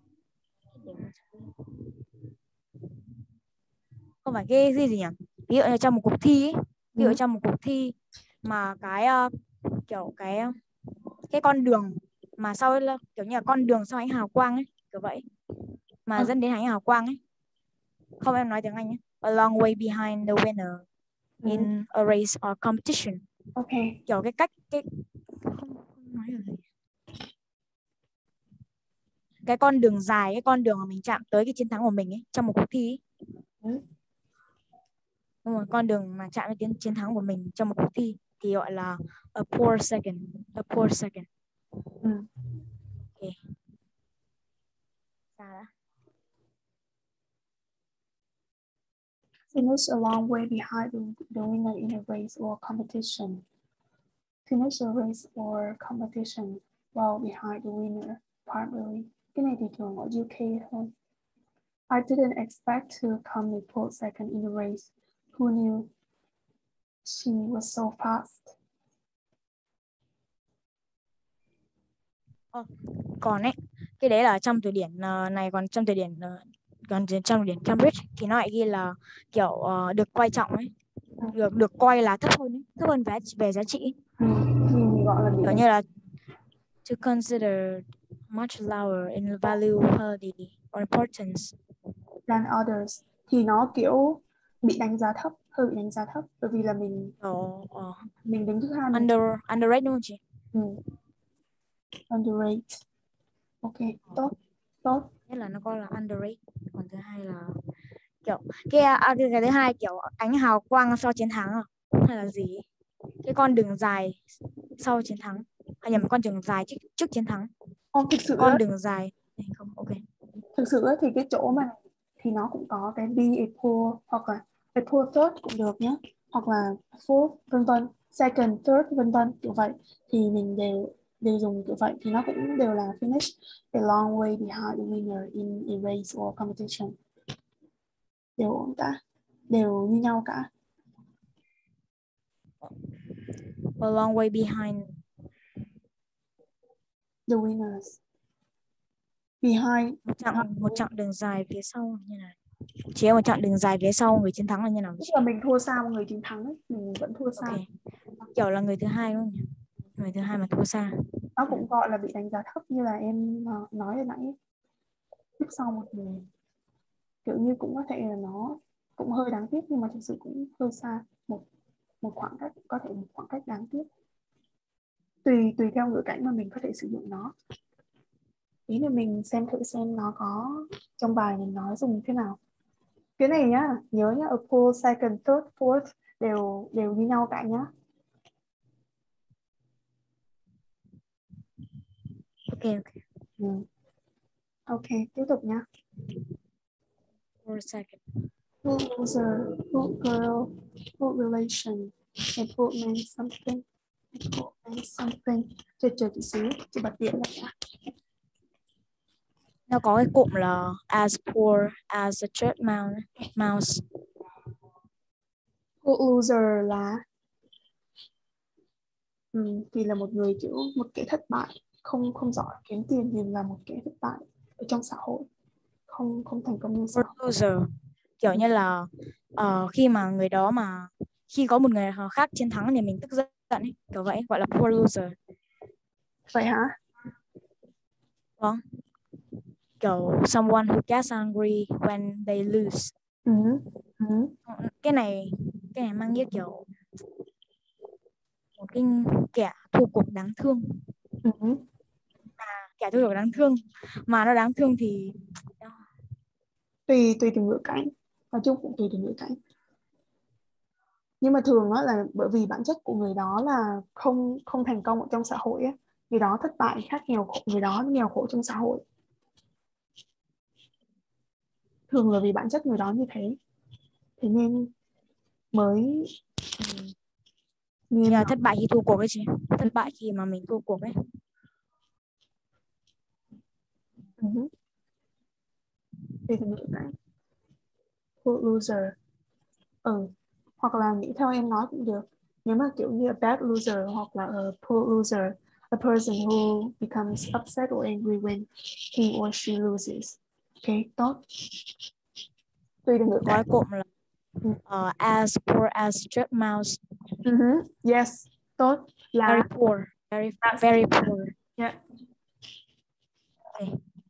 Không phải cái gì gì nhỉ? Ví dụ như trong một cuộc thi ấy, ví dụ Ừ. trong một cuộc thi mà cái uh, kiểu cái cái con đường mà sau là kiểu như là con đường sau ánh hào quang ấy, kiểu vậy, mà Ừ. dẫn đến ánh hào quang ấy. Không, em nói tiếng Anh nhé. A long way behind the winner Ừ. in a race or competition. Ok. Kiểu cái cách cái không, không nói được gì. Cái con đường dài, cái con đường mà mình chạm tới cái chiến thắng của mình ấy trong một cuộc thi ấy. Ừ. Đúng rồi, con đường mà chạm đến chiến thắng của mình trong một cuộc thi thì gọi là a poor second, a poor second. Ừ. Ok. Sao đó? Finish a long way behind the, the winner in a race or competition. Finish a race or competition while behind the winner primarily. Cái này thì thường ở u ca thôi. I didn't expect to come report second in the race. Who knew she was so fast? Oh, còn ấy, cái đấy là trong từ điển uh, này, còn trong từ điển uh, còn trong từ điển Cambridge thì nó lại ghi là kiểu uh, được coi trọng ấy, được được coi là thấp hơn ấy, thấp hơn về về giá trị. Ừ. Mình gọi là bị Kiểu đánh như là to consider much lower in value, quality or importance. than others, thì nó kiểu bị đánh giá thấp, hơi bị đánh giá thấp bởi vì là mình Oh, oh. mình đứng thứ hai mình Under underrate đúng không chị? ừ. Underrate. Ok, tốt tốt. Nhất là nó có là underrate. Còn thứ hai là kiểu cái, à, cái, cái thứ hai kiểu ánh hào quang sau chiến thắng à? Hay là gì? Cái con đường dài sau chiến thắng, hay nhầm, con đường dài trước trước chiến thắng. Không, thực sự Con á, đường dài này không, ok. thực sự á, thì cái chỗ mà thì nó cũng có cái be a poor hoặc là a poor third cũng được nhé, hoặc là fourth vân vân, second third vân vân kiểu vậy, thì mình đều đều dùng kiểu vậy thì nó cũng đều là finish a long way behind the winner in a race or competition, đều ổn cả, đều như nhau cả. A long way behind The winners behind một chặng một chặng đường dài phía sau như này. Chỉ một chặng đường dài phía sau người chiến thắng là như nào? tức là mình thua xa một người chiến thắng ấy, mình vẫn thua xa. Ok, kiểu là người thứ hai đúng không nhỉ? Người thứ hai mà thua xa. Nó cũng gọi là bị đánh giá thấp như là em nói hồi nãy, tiếp sau một người, kiểu như cũng có thể là nó cũng hơi đáng tiếc nhưng mà thực sự cũng hơi xa, một một khoảng cách, có thể một khoảng cách đáng tiếc, tùy tùy theo ngữ cảnh mà mình có thể sử dụng nó. Ý là mình xem thử xem nó có trong bài mình nói dùng thế nào. Cái này nhá, nhớ nhá, a full, second, third, fourth đều đều như nhau cả nhá. Ok ok. Ừ. Ok, tiếp tục nha. For a second. Poor loser, poor girl, poor relation, and poor man something. Poor man something. Chờ chờ chị xíu, chị bật điện lại nha. Nó có cái cụm là as poor as a church mouse. mouse. Poor loser là ừ, thì là một người kiểu một kẻ thất bại, không không giỏi kiếm tiền thì là một kẻ thất bại ở trong xã hội, không không thành công như xã Poor hội. loser. Kiểu như là uh, khi mà người đó mà khi có một người khác chiến thắng thì mình tức giận ấy. Kiểu vậy gọi là poor loser. Vậy hả? Vâng. Kiểu someone who gets angry when they lose. Ừ. Ừ. Cái này cái này mang nghĩa kiểu một cái kẻ thua cuộc đáng thương. Ừ. Kẻ thua cuộc đáng thương mà nó đáng thương thì tùy tùy từng ngữ cảnh, nói chung cũng tùy từng ngữ cảnh, nhưng mà thường đó là bởi vì bản chất của người đó là không không thành công ở trong xã hội ấy. Người đó thất bại khác nghèo khổ, người đó nghèo khổ trong xã hội, thường là vì bản chất người đó như thế, thế nên mới nhưng mà thất bại khi thua cuộc ấy chị, thất bại khi mà mình thua cuộc ấy. uh-huh. Tùy từng ngữ cảnh. Poor loser. Ừ. Hoặc là nghĩ theo em nói cũng được, nếu mà kiểu như a bad loser hoặc là a poor loser, a person who becomes upset or angry when he or she loses. Ok, tốt. Tùy từng ngữ Có cảnh. cái cụm là uh, as poor as church mouse. Uh-huh. Yes, tốt là Very poor, very very poor. Yeah. Okay.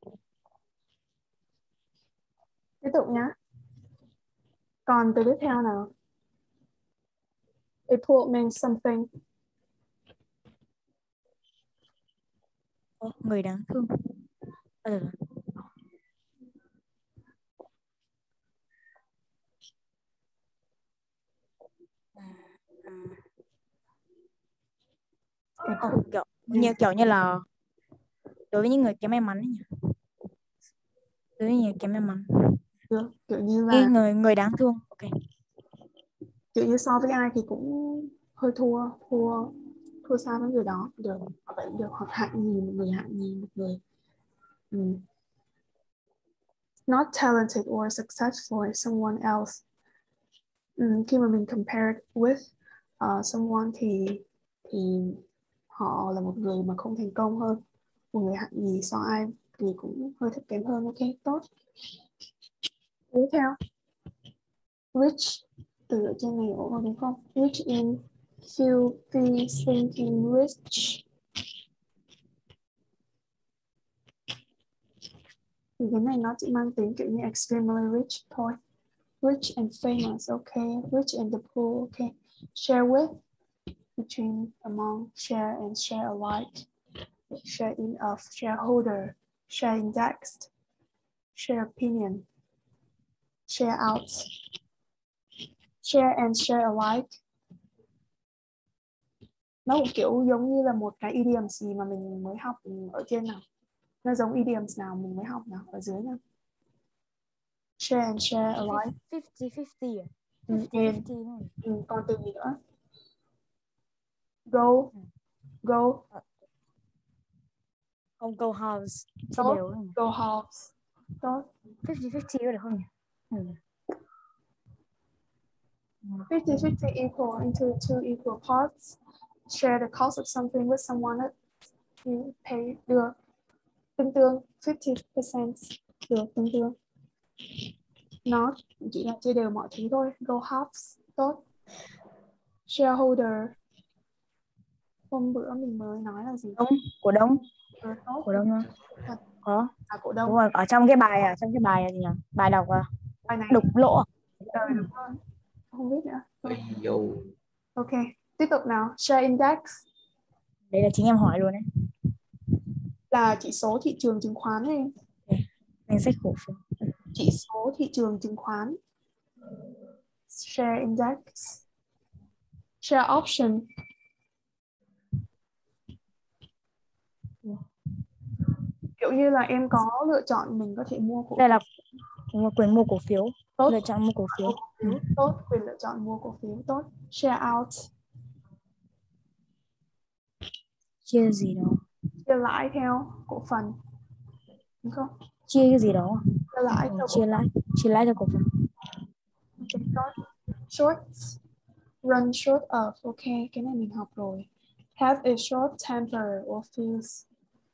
Tiếp tục nhá. Còn từ tiếp theo nào? A poor means something. Oh, người đáng thương. Ừ. Oh, kiểu như kiểu như là đối với những người kém may mắn ấy nhỉ? Đối với những người kém may mắn. Được, kiểu như là Cái người người đáng thương. Ok. kiểu như so với ai thì cũng hơi thua thua thua xa với người đó được, hoặc vậy được, hoặc hạng nhì một người, hạng nhì một người. Ừ. Not talented or successful as someone else. Ừ, khi mà mình compare with uh, someone thì thì họ là một người mà không thành công hơn, một người hạng nhì so ai thì cũng hơi thấp kém hơn. Ok, tốt. Tiếp theo, rich, từ ở trên này ổn rồi đúng không? Rich in filthy thinking rich. Thì cái này nó chỉ mang tính kiểu như extremely rich thôi. Rich and famous, okay. Rich and the poor, okay. Share with, between, among, share and share alike. Share in of, shareholder, share indexed, share opinion, share out, share and share alike. Nó cũng kiểu giống như là một cái idiom gì mà mình mới học ở trên nào. Nó giống idioms nào mình mới học nào ở dưới nào. Share and share alike. fifty fifty à? Ừ, fifty and, fifty ừ, còn từ gì nữa? Go, go. Không, go house. Chia Tốt, đều không? go house. Tốt. fifty fifty có được không nhỉ? Ừ. fifty fifty equal into two equal parts. Share the cost of something with someone else. You pay, được. Tương tương, fifty percent. Được, tương tương. Nó chỉ là chia đều mọi thứ thôi. Go halves. Tốt. Shareholder. Hôm bữa mình mới nói là gì? Đúng, cổ đông. Ừ, tốt. Cổ đông không? Thật. Có. À, cổ đông. Đúng rồi, ở trong cái bài à, trong cái bài gì nhỉ? Bài đọc à? Bài này. Đục lỗ à? Ờ, đúng rồi. Không biết nữa. Ôi dồi. Ok, tiếp tục nào. Share index Đấy là chính em hỏi luôn đấy. là chỉ số thị trường chứng khoán này. Danh sách cổ phiếu. Chỉ số thị trường chứng khoán. Share index. Share option. Kiểu như là em có lựa chọn mình có thể mua cổ Đây phiếu. là đúng rồi, quyền mua cổ phiếu, Tốt. lựa chọn mua cổ phiếu. Ừ. Tốt, quyền lựa chọn mua cổ phiếu. Tốt. Share out, Chia gì đó, chia lãi theo cổ phần. Đúng không? chia cái gì đó. Chia lãi Ừ, theo chia cổ lãi, chia lãi cho cổ phần. phần. Tốt. Short, run short of. Ok, cái này mình học rồi. Have a short temper or feels.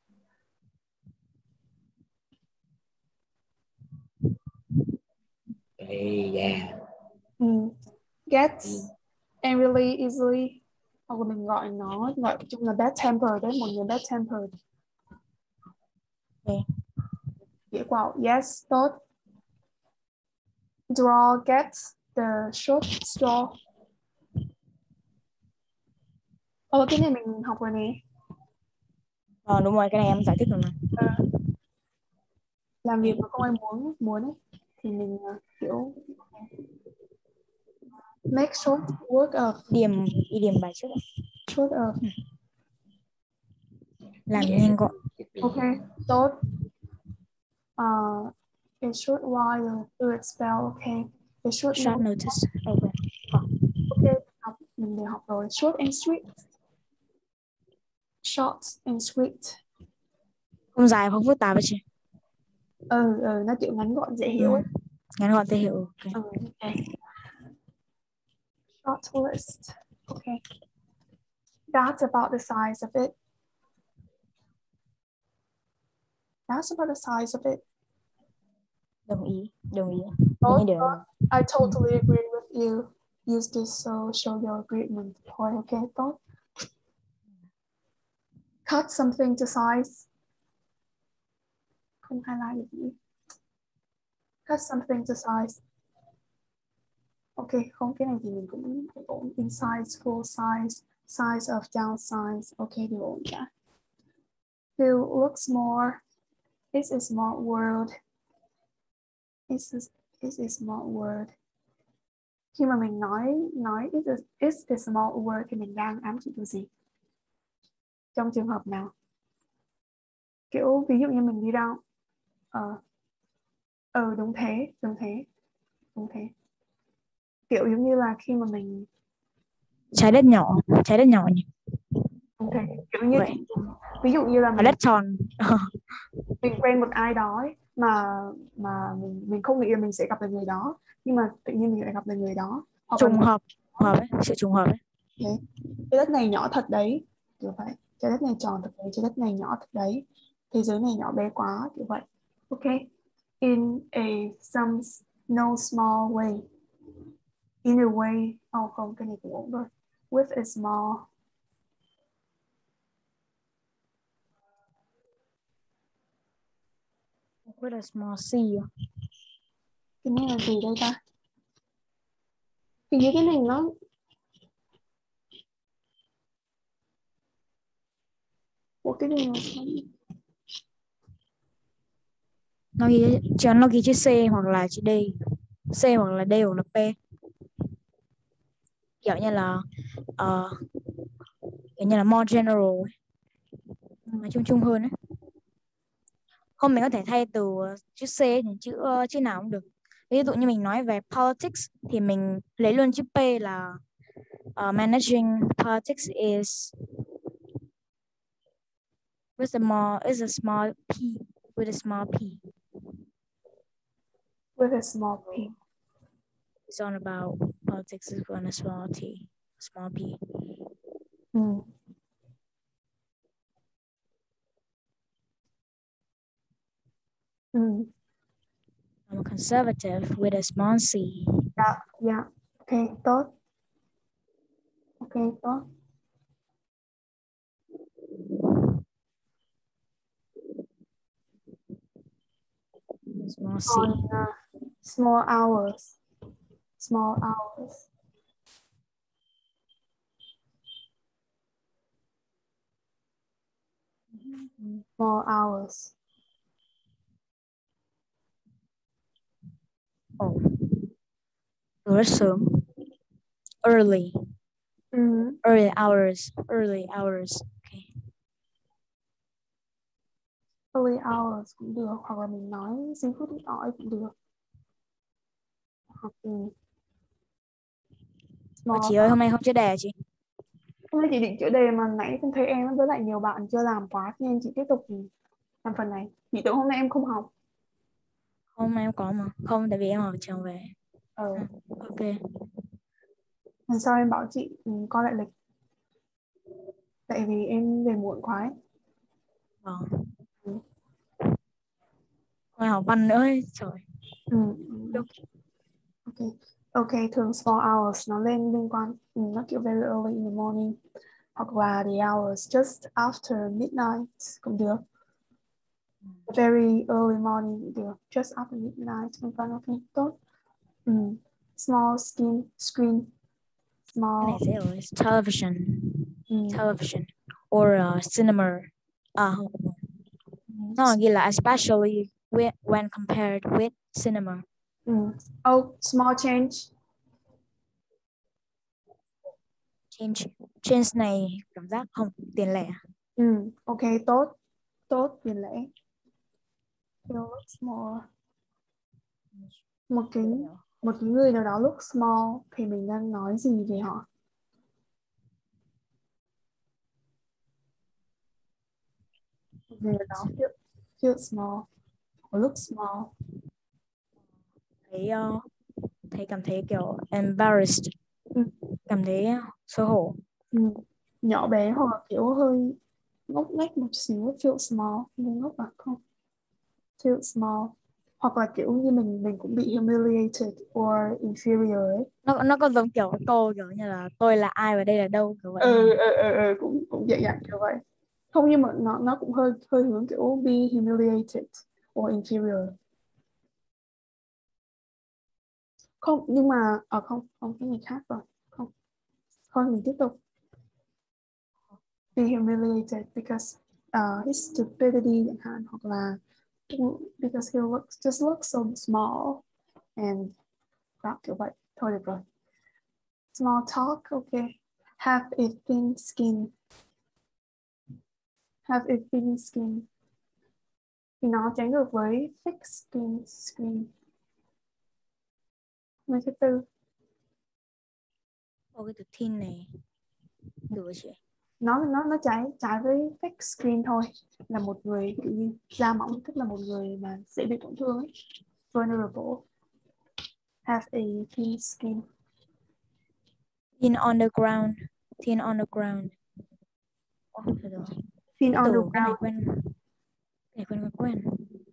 Ê, yeah. Ừ. Gets angry easily, hoặc là mình gọi nó gọi chung là bad temper đấy, một người bad tempered. Ok. Nghĩa quả yes, tốt. Draw gets the short straw. Ờ, cái này mình học rồi nè. Ờ, đúng rồi, cái này em giải thích rồi mà. Ờ. Làm việc mà không ai muốn muốn ấy, thì mình uh, kiểu make short work of. Điểm, đi điểm bài trước. Short of. Làm nhanh gọn. Ok, tốt. Uh, a short while to expel. Ok. A short Short note. notice. Ok. Ok, học mình đều học rồi. Short and sweet. Short and sweet. Không dài không phức tạp vậy chị. Ừ, ừ, nó kiểu ngắn gọn dễ hiểu ấy. Ừ. Ngắn gọn dễ hiểu. Okay. Ừ, ok. Short list. Okay. That's about the size of it. That's about the size of it. Đồng ý, đồng ý. Tốt, Mình đều. tốt. I totally agree with you. Use this so show your agreement. Thôi, ok, tốt. Cut something to size. Không highlight được gì. Cut something to size. Ok, không, cái này thì mình cũng ổn. In size, full size, size of downsize. Ok, đều ổn cả. Who looks more. It's a small world. It's a, it's a small world. Khi mà mình nói nói it's a, it's a small word thì mình đang ám chỉ điều gì? Trong trường hợp nào? Kiểu ví dụ như mình đi ra ờ ờ đúng thế, đúng thế, đúng thế. Kiểu giống như là khi mà mình Trái đất nhỏ, trái đất nhỏ nhỉ. đúng thế, kiểu như Vậy. ví dụ như là Trái mình đất tròn. mình quen một ai đó ấy, mà mà mình mình không nghĩ là mình sẽ gặp được người đó, nhưng mà tự nhiên mình lại gặp được người đó. Hoặc Trùng là hợp, hợp ấy, sự trùng hợp ấy. thế, trái đất này nhỏ thật đấy, kiểu vậy. Trái đất này tròn thật đấy, trái đất này nhỏ thật đấy. Thế giới này nhỏ bé quá, kiểu vậy. Ok. In a some no small way. In a way, oh không, cái này cũng ổn rồi. With a small. With a small sea. Cái này là gì đây ta? Hình như cái này nó Ủa cái này là Nó ghi, cho nó ghi chữ C hoặc là chữ D. C hoặc là D hoặc là P. Kiểu như là uh, kiểu như là more general ấy. Nói chung chung hơn ấy. Không, mình có thể thay từ chữ C thành chữ uh, chữ nào cũng được. Ví dụ như mình nói về politics thì mình lấy luôn chữ P là uh, managing politics is with a small is a small p with a small p. with a small p. It's all about politics is with a small t, small p. Ừ. Ừ. I'm a conservative with a small c. Dạ, dạ. Ok, tốt. Ok, tốt. Small c. On uh, small hours. Small hours. Small hours. Oh. Rất sớm. Early. Ừ. Early hours. Early hours. Okay. early hours cũng được, hoặc là mình nói giây phút ít ỏi cũng được. Hoặc ừ, Ờ, small chị ơi hôm nay không chơi đề à chị? Hôm nay chị định chữa đề mà nãy không thấy em với lại nhiều bạn chưa làm quá nên chị tiếp tục làm phần này. Chị tưởng hôm nay em không học. Hôm nay em có mà. Không, tại vì em ở trường về. Ờ. À, ok. Lần sau em bảo chị ừ, coi lại lịch. Tại vì em về muộn quá ấy. Vâng. Ừ. Hôm nay học văn nữa ấy. Trời. Ừ. Ừ. Ok. Ok, thường small hours nó lên liên quan, ừ, nó kiểu very early in the morning. Hoặc là the hours just after midnight cũng được. Very early morning cũng được. Just after midnight. Vân vân, ok, tốt. Ừ. Small skin screen. Cái Small. này sẽ ở television. Ừ. Television. Or uh, cinema. À không. Nó ghi là especially when, when compared with cinema. Ừ. Oh, small change. Change. Change này cảm giác không tiền lẻ. Ừ. Ok, tốt. Tốt, tiền lẻ. Feel looks more. Một cái, một cái người nào đó look small thì mình đang nói gì về họ? Người nào đó feel, feel small. Or look small. Thấy uh, thấy cảm thấy kiểu embarrassed. Ừ. Cảm thấy xấu hổ. Ừ. Nhỏ bé hoặc là kiểu hơi ngốc nghếch một xíu, feel small, không ngốc à không, feel small, hoặc là kiểu như mình mình cũng bị humiliated or inferior ấy. Nó nó có giống kiểu câu kiểu như là tôi là ai và đây là đâu kiểu vậy. Ừ, ừ, ừ, ừ, cũng cũng dạng dạng kiểu vậy. Không, nhưng mà nó nó cũng hơi hơi hướng kiểu be humiliated or inferior. Không, nhưng mà ở không không cái này khác rồi. Không, thôi mình tiếp tục. Be humiliated because uh, his stupidity chẳng hạn, hoặc là because he looks just looks so small and đó kiểu vậy. Thôi được rồi. Small talk, okay. Have a thin skin. Have a thin skin thì nó trái ngược với thick skin. Skin mấy thứ tư. Ô cái từ thin này từ chị. nó nó nó trái trái với thick skin thôi, là một người kiểu như da mỏng, tức là một người mà dễ bị tổn thương ấy. Vulnerable. Have a thin skin. Thin on the ground. Thin on the ground. Ồ, rồi rồi. Thin Cái on the từ cái này ground. quen. Cái này quen quen.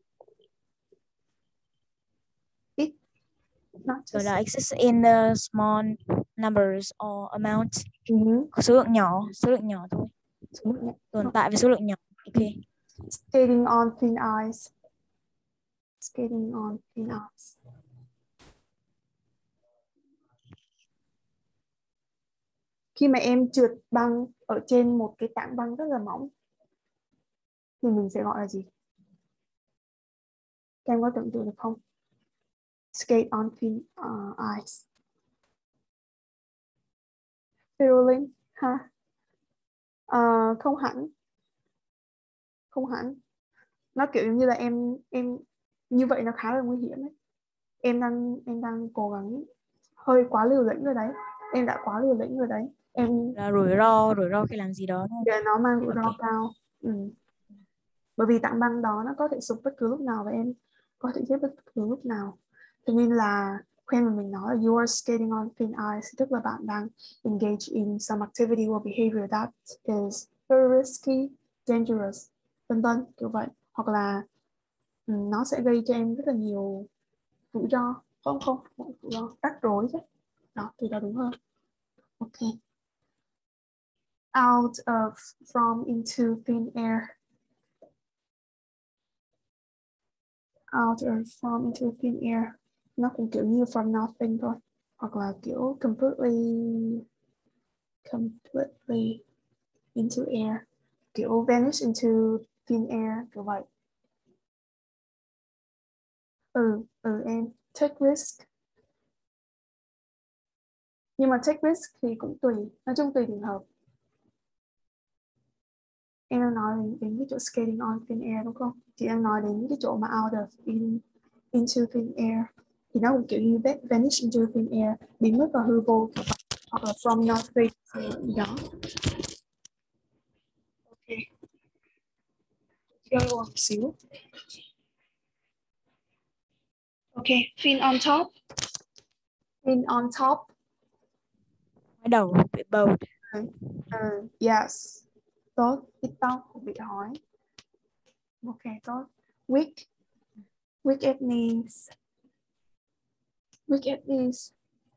It not Rồi just là exist in the small numbers or amount. uh-huh. Có số lượng nhỏ, số lượng nhỏ thôi. Tồn tại với số lượng nhỏ. Ok. Skating on thin ice. Skating on thin ice. Khi mà em trượt băng ở trên một cái tảng băng rất là mỏng thì mình sẽ gọi là gì? Các em có tưởng tượng được không? Skate on thin uh, ice. Feeling ha. Uh, không hẳn. Không hẳn. Nó kiểu như là em em như vậy nó khá là nguy hiểm ấy. Em đang em đang cố gắng hơi quá liều lĩnh rồi đấy. Em đã quá liều lĩnh rồi đấy. Em Là rủi ro, rủi ro khi làm gì đó. để nó mang rủi ro Ok. cao. Ừ. Bởi vì tảng băng đó nó có thể sụp bất cứ lúc nào và em có thể chết bất cứ lúc nào. Thế nên là khi mà mình nói là you are skating on thin ice, tức là bạn đang engage in some activity or behavior that is very risky, dangerous, vân vân kiểu vậy. Hoặc là um, nó sẽ gây cho em rất là nhiều rủi ro. Không không, không rủi ro, rắc rối chứ. Đó, thì đó đúng hơn. Ok. Out of, from, into, thin air. Out or from, into thin air. Nó cũng kiểu như from nothing thôi. Hoặc là kiểu completely completely into air. Kiểu vanish into thin air kiểu vậy. Ừ, ừ em. Take risk. Nhưng mà take risk thì cũng tùy. Nói chung tùy trường hợp. Em đang nói đến, đến cái chỗ skating on thin air đúng không? Chị đang nói đến cái chỗ mà out of in, into thin air thì nó cũng kiểu như vanish into thin air, biến mất vào hư vô, hoặc là from nothing gì đó. Ok, chơi một xíu. Ok, fin on top. Fin on top. Cái đầu bị bầu. Uh, yes. Tốt, ít tóc không bị hỏi. Ok, tốt. Weak. Weak at knees. Weak at knees.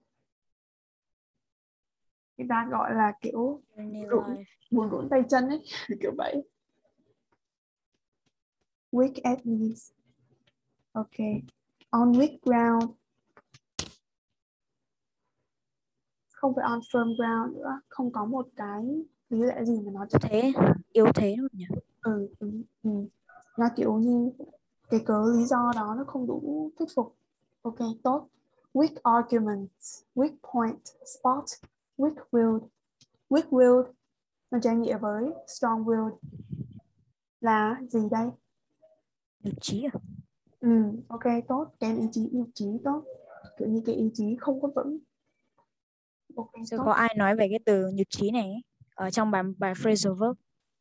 Người ta gọi là kiểu rũn, buồn rũn tay chân ấy, kiểu vậy. Weak at knees. Ok. On weak ground. Không phải on firm ground nữa. Không có một cái lý lẽ gì mà nó Yếu thế, yếu thế luôn nhỉ? Ừ, ừ, ừ. Nó kiểu như cái cớ lý do đó nó không đủ thuyết phục. Ok, tốt. Weak arguments, weak point, spot, weak willed. Weak willed nó trái nghĩa với strong willed là gì đây? Nhược trí à? Ừ, ok, tốt. Kém ý chí, nhược trí, tốt. Kiểu như cái ý chí không có vững. Ok, Sư tốt. có ai nói về cái từ nhược trí này ấy? Ở trong bài bài phrasal verb?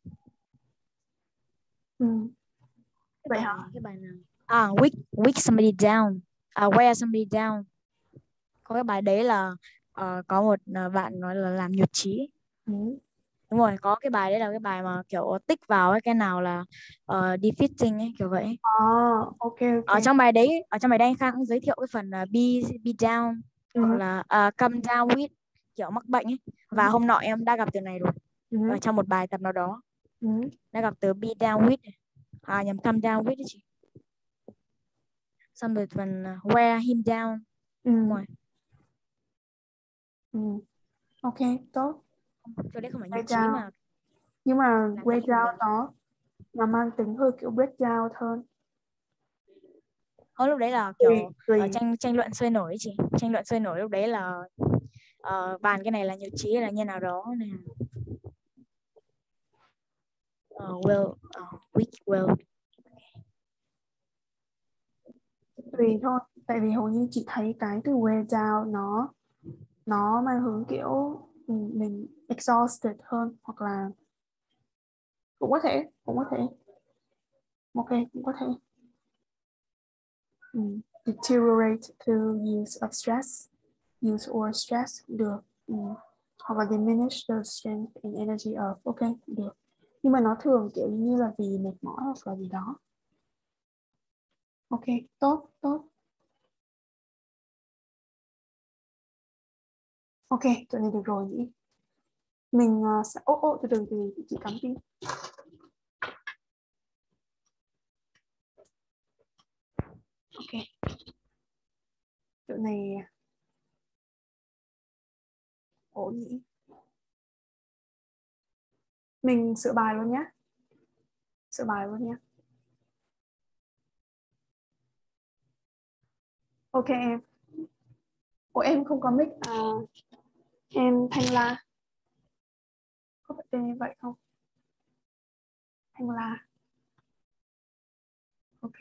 Ừ. Cái Vậy bài, hả? cái bài nào? À, weak, weak somebody down. À, wear somebody down. Có cái bài đấy là ờ, có một ờ, bạn nói là làm nhụt chí. Ừ. Đúng rồi, có cái bài đấy là cái bài mà kiểu tích vào ấy, cái nào là uh, defeating ấy, kiểu vậy. À, ok, Ở ok. trong bài đấy, ở trong bài đấy anh Khang cũng giới thiệu cái phần uh, be be down Ừ. hoặc là uh, come down with, kiểu mắc bệnh ấy. Và Ừ. hôm nọ em đã gặp từ này rồi. Ừ. Ở trong một bài tập nào đó Ừ. đã gặp từ be down with, à nhầm, come down with đấy chị. Xong rồi phần uh, wear him down. Ừ. Đúng rồi. Ừ. Ok, tốt. Cho đấy không phải nhụt Weigh chí down. mà Nhưng mà làm weigh ý của down mình. nó nó mang tính hơi kiểu breakdown hơn. Hồi lúc đấy là Tùy, kiểu tùy. uh, tranh tranh luận sôi nổi ấy chị, tranh luận sôi nổi lúc đấy là uh, bàn cái này là nhụt chí là như nào đó này. Uh, well, uh, weak well. Tùy thôi. Tại vì hầu như chị thấy cái từ weigh down nó nó mang hướng kiểu ừ, mình exhausted hơn, hoặc là cũng có thể cũng có thể ok, cũng có thể ừ. Deteriorate through use of stress, use or stress cũng được, ừ. Hoặc là diminish the strength and energy of, ok cũng được, nhưng mà nó thường kiểu như là vì mệt mỏi hoặc là gì đó. Ok, tốt tốt. Ok, tụi này được rồi nhỉ. Mình uh, sẽ ô ô từ từ từ chị cắm pin. Ok, tụi này ổn nhỉ. Mình sửa bài luôn nhé. Sửa bài luôn nhé. Ok em. Ủa em không có mic à, em Thanh La. Có phải tên như vậy không? Thanh La. Ok.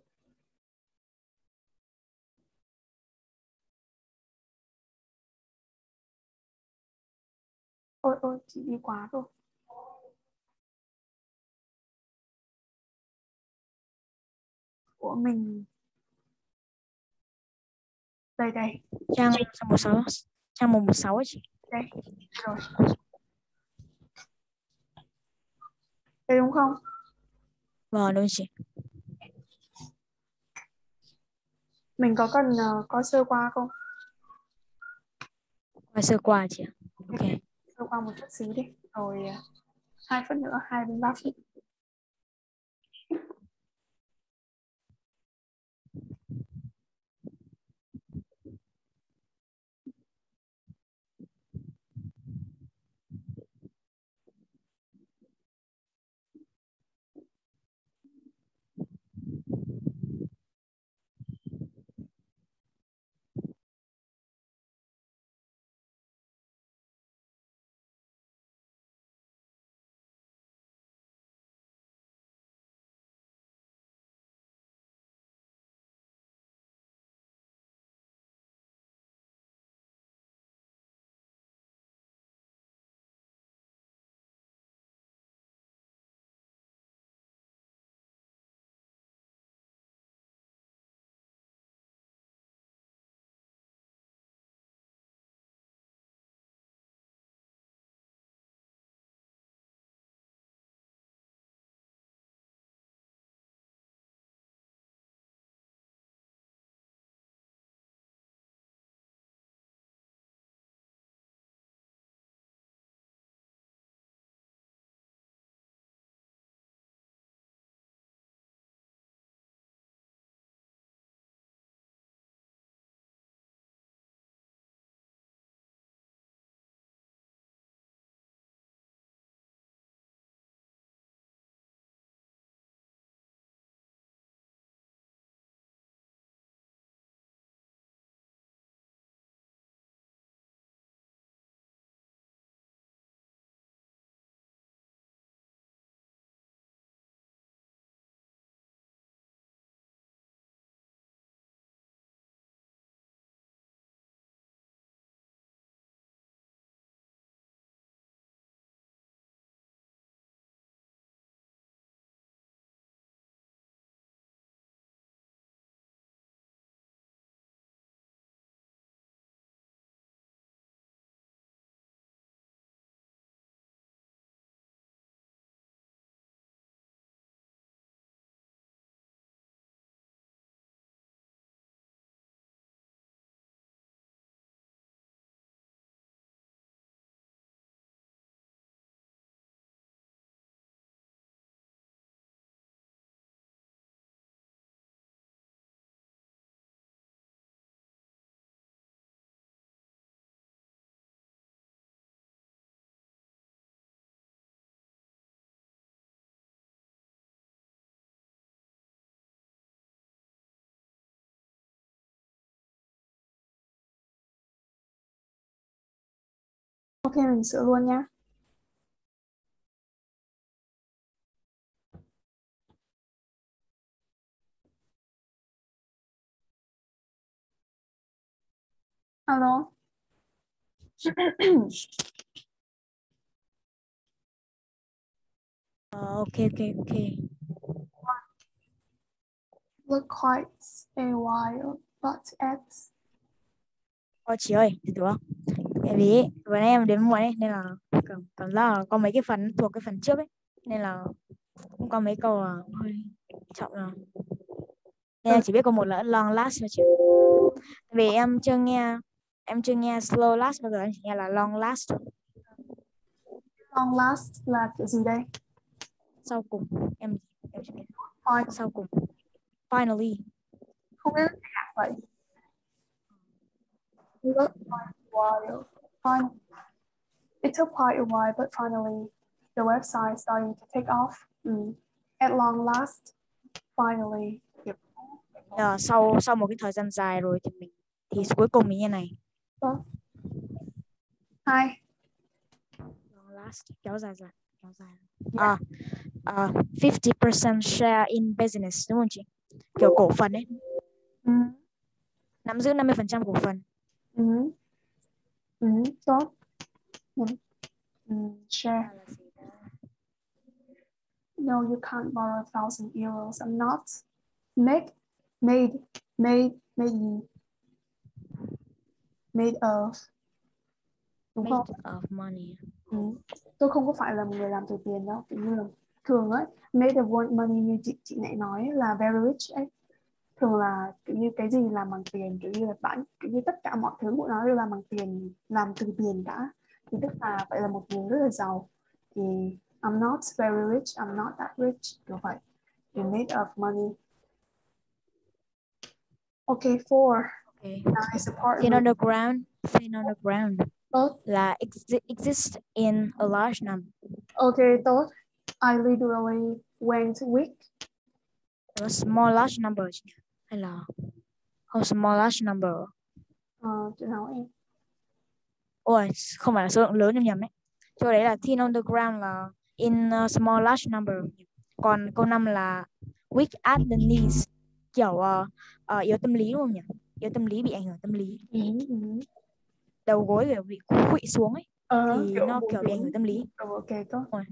Ôi ôi chị đi quá rồi. Của mình. Đây đây. Trang một sáu, trang một một sáu ấy chị. Đây. Rồi. Đây đúng không? Vâng đúng chị. Mình có cần uh, coi sơ qua không? Qua sơ qua chị ạ. Ok. Sơ qua một chút xíu đi. Rồi uh, hai phút nữa, hai đến ba phút. Ok, mình sửa luôn nha. Alo. Ờ, ok ok ok. Look quite a while, but at Ôi chị ơi, từ từ không? Tại vì vừa nãy em đến muộn ấy nên là cảm, cảm giác là có mấy cái phần thuộc cái phần trước ấy nên là cũng có mấy câu là hơi chậm rồi. Nên là chỉ biết có một là long last thôi chị. Tại vì em chưa nghe em chưa nghe slow last bao giờ, em chỉ nghe là long last thôi. long last là kiểu gì đây? Sau cùng em em chỉ biết Fine. sau cùng. Finally. Không biết cả vậy. Look quite a while. Fine. It took quite a while, but finally the website starting to take off. Mm. At long last, finally. Yep. Ờ, sau sau một cái thời gian dài rồi thì mình thì cuối cùng mình như này. Vâng. Hai. Long last kéo dài dài kéo dài. À, uh, fifty percent share in business đúng không chị? Kiểu cổ phần ấy. Ừ. Nắm giữ năm mươi phần trăm cổ phần. Ừ. Ừ. Tốt. Ừ. Ừ. Share. No, you can't borrow a thousand euros. I'm not. Make, made, made, made you. Made of. Đúng không? Made of money. Ừ. Tôi không có phải là một người làm từ tiền đâu, kiểu như là thường ấy made of money như chị chị này nói là very rich ấy, thường là kiểu như cái gì làm bằng tiền, kiểu như là bạn kiểu như tất cả mọi thứ của nó đều làm bằng tiền, làm từ tiền cả, thì tức là vậy là một người rất là giàu. Thì I'm not very rich, I'm not that rich, kiểu vậy. Thì made of money. Okay, four. Okay. Now is the part Thin where on the ground. Thin on the ground. tốt. Là exi exist in a large number. Okay, tốt. I literally went weak. A small large number hay là không small large number. Ờ, chỗ nào em? Ôi, không phải là số lượng lớn em nhầm đấy. Chỗ đấy là thin on the ground là in a small large number. Còn câu năm là weak at the knees. Kiểu uh, uh, yếu tâm lý đúng không nhỉ? Yếu tâm lý, bị ảnh hưởng tâm lý. Ừ, ừ. Đầu gối kiểu bị khuỵu xuống ấy. Ờ, Thì kiểu nó buồn kiểu bị ảnh hưởng tưởng. tâm lý. Ừ, ok, tốt. Rồi.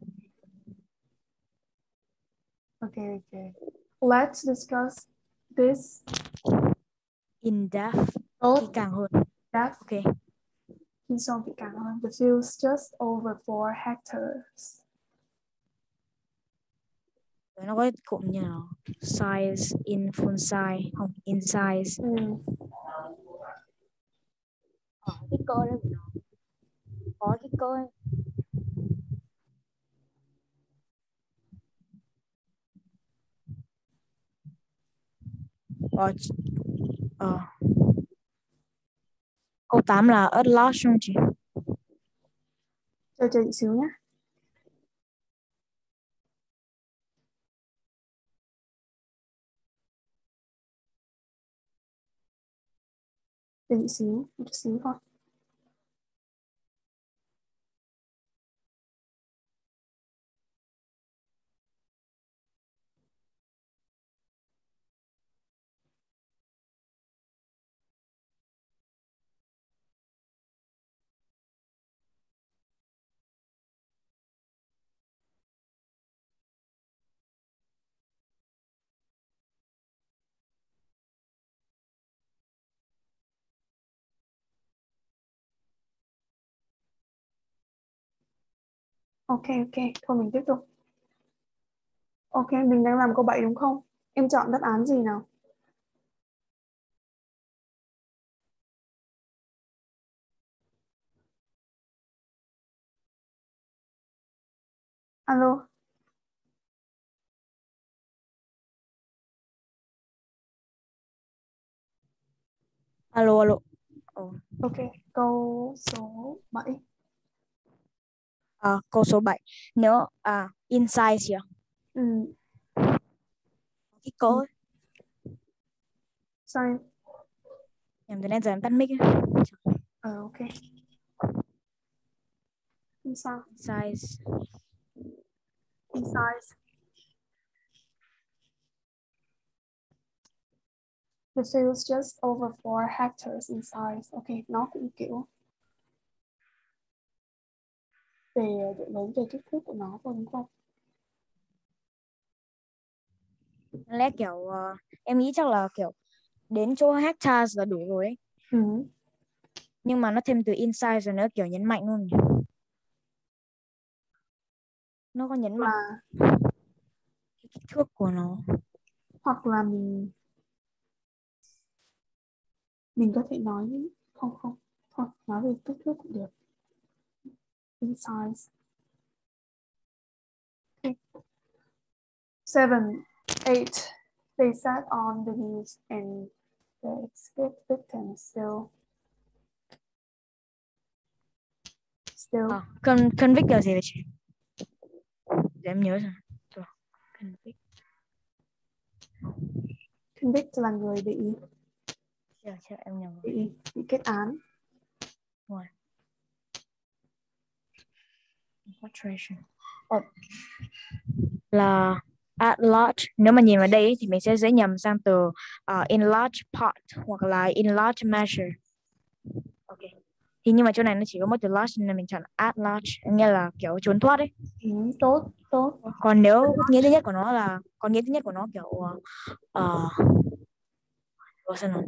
Ok, ok. Let's discuss this In depth. tốt. Kỹ càng hơn. Depth. Ok. Khi sâu kỹ càng hơn. The field's just over four hectares. Nó có cụm như nào? Size, in full size, không, in size. Ừ. Ờ, cái cơ đấy của nó. Có cái cơ ấy. Rồi. Ờ. Câu tám là at large không chị? Chờ chờ chị xíu nhé. Chờ chị xíu, một chút xíu thôi. Ok, ok. Thôi mình tiếp tục. Ok, mình đang làm câu bảy đúng không? Em chọn đáp án gì nào? Alo. Alo, alo. Ồ. Ok, câu số bảy. À, câu số bảy. Nếu à, in size chị ạ? Ừ. Cái cỡ ấy. Sao em? Em từ nãy giờ em tắt mic ấy. Ờ, ok. Inside. Size. Inside. The field's just over four hectares in size. Ok, nó cũng kiểu về độ lớn về kích thước của nó thôi đúng không? Lẽ kiểu uh, em nghĩ chắc là kiểu đến chỗ hectares là đủ rồi ấy. Ừ. Nhưng mà nó thêm từ inside rồi nữa, kiểu nhấn mạnh luôn. Nó có nhấn mạnh Là cái kích thước của nó. hoặc là mình mình có thể nói không không thôi nói về kích thước cũng được. In size. Okay. Seven, eight. They sat on the news and the escaped victim still still À, con convict là gì vậy chị? Để em nhớ rồi. Rồi, convict. convict là người bị Chưa, chưa, em nhầm rồi. bị bị kết án. Rồi. Incarceration. Oh. Là at large. Nếu mà nhìn vào đây thì mình sẽ dễ nhầm sang từ uh, in large part hoặc là in large measure. Ok. Thì nhưng mà chỗ này nó chỉ có một từ large nên mình chọn at large, nghĩa là kiểu trốn thoát ấy. Ừ, tốt tốt. Còn nếu nghĩa thứ nhất của nó là còn nghĩa thứ nhất của nó kiểu uh, uh, sao nào?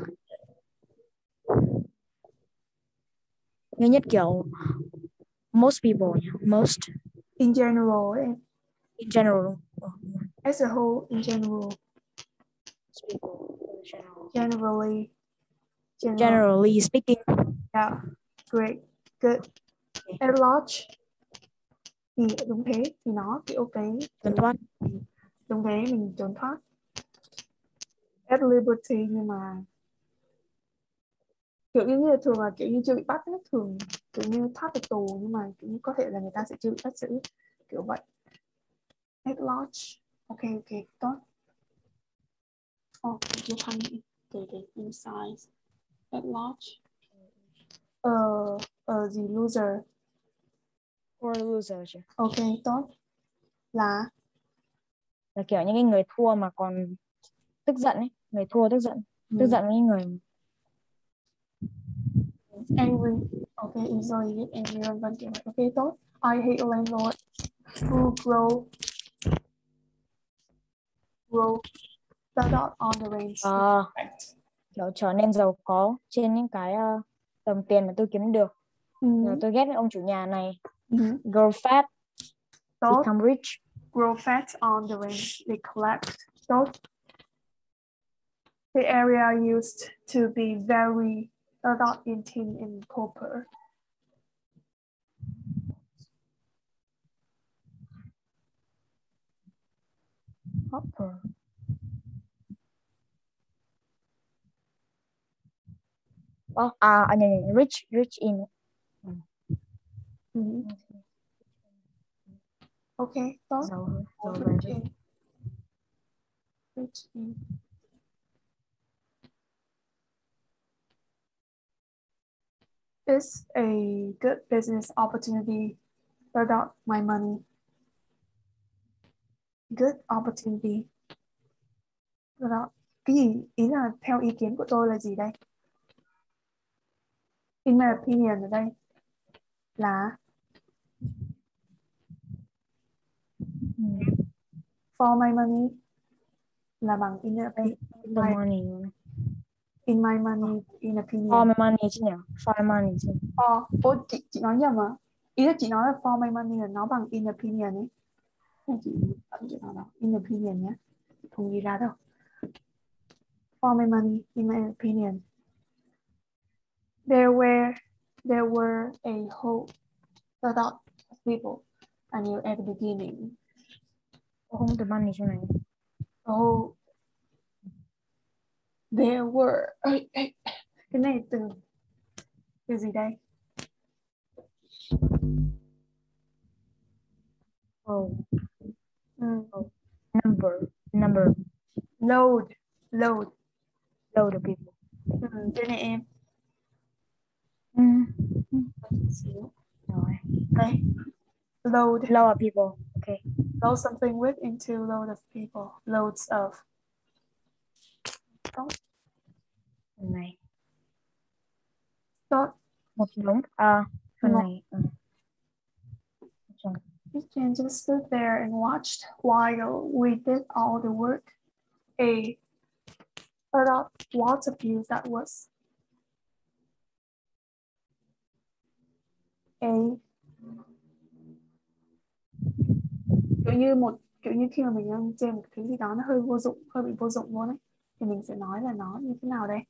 Nghĩa nhất kiểu most people, most In general em. in general. As a whole, in general. Most people in general. Generally. General. Generally speaking. Yeah. Great. Good. At large. Thì đúng thế thì nó kiểu cái Trốn thoát. đúng thế mình trốn thoát. At liberty nhưng mà kiểu như là thường là kiểu như chưa bị bắt ấy, thường kiểu như thoát được tù nhưng mà kiểu như có thể là người ta sẽ chưa bị bắt giữ kiểu vậy. At large. Ok ok tốt. Oh, chưa thanh để để inside. At large. Ờ ờ gì loser. Or loser chứ. Ok tốt. Là Là kiểu những cái người thua mà còn tức giận ấy, người thua tức giận, ừ. tức giận với những người Angry. Ok, easily get angry on văn kiểu vậy. Ok tốt. I hate landlord who grow grow the dot on the range. uh, kiểu trở nên giàu có trên những cái uh, đồng tiền mà tôi kiếm được. Ừ. Rồi tôi ghét ông chủ nhà này. Ừ. Grow fat, Tốt. become rich. Grow fat on the range. They collect. Tốt. The area used to be very a dot in tin and copper. Copper. Oh, à, à, nhờ, nhờ, rich, rich in. Ừ. Ừ. Ok, tốt. Giàu, giàu Rich về. in. Rich in. It's a good business opportunity. About my money. Good opportunity. About cái gì? Ý là theo ý kiến của tôi là gì đây? In my opinion ở đây là Ừ. for my money là bằng in, a, in, The my, money. in my money in opinion. For my money chứ nhỉ? For my money chứ. For, ô, chị, chị nói nhầm à? Ý là chị nói là for my money là nó bằng in opinion ấy. Chị ấn chị nói đó, in opinion nhé. Chị không ghi ra đâu. For my money in my opinion. There were there were a whole lot of people I knew at the beginning. Không từ money chỗ này. Oh, there were. Ê, ê, cái này từ từ gì đây? Oh. Mm. Oh. Number. Number. Load, load. Load of people. Ừ, cái này em. Ừ. Xíu. Rồi. Đây. Load. Lower people. Okay. Load something with into load of people. Loads of. Tốt. Phần này. Tốt. Một đống. À, phần Một. này. Ừ. You can just stood there and watched while we did all the work. A. A lot, lots of views that was. A. Kiểu như một kiểu như khi mà mình đang chơi một thứ gì đó nó hơi vô dụng, hơi bị vô dụng luôn ấy, thì mình sẽ nói là nó như thế nào đây?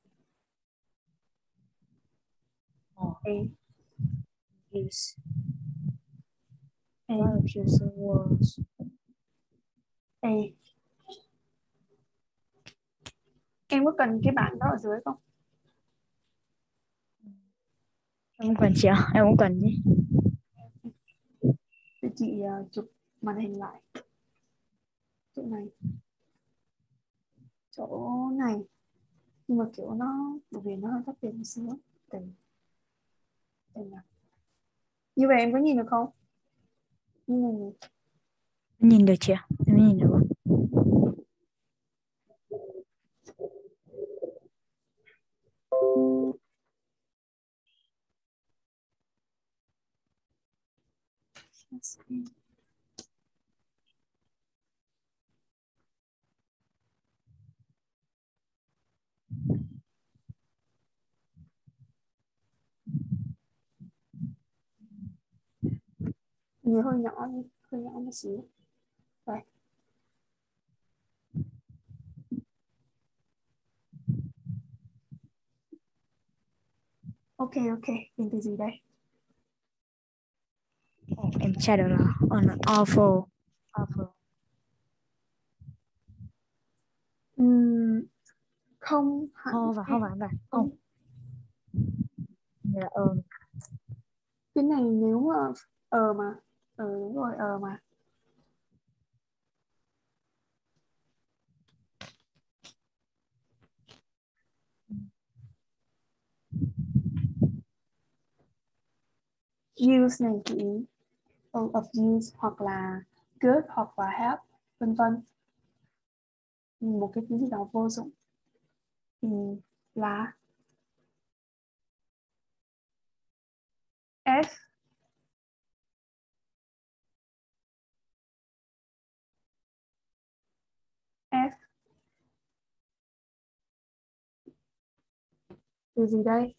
A. Views. A. A lot of views the words. A. Em có cần cái bảng đó ở dưới không? Em không cần chị ạ, em không cần nhé. Để chị uh, chụp màn hình lại. Chỗ này. Chỗ này. Nhưng mà kiểu nó, bởi vì nó hơi tắt tiền một xíu. Tình. Tình nào. Như vậy em có nhìn được không? Như này này. Nhìn được chị ạ, em nhìn được. Nhiều hơi nhỏ, hơi nhỏ một xíu. Đây. Ok, ok. Nhìn từ gì đây? Oh, em tra được là on awful. Awful. Uhm, không hẳn. Không phải, không phải, không phải. Không. Là ờm. Cái này nếu mà ờ mà ờ đúng rồi ờ mà use này thì of use hoặc là good hoặc là help vân vân, một cái thứ gì đó vô dụng thì là F. F. Từ gì đây?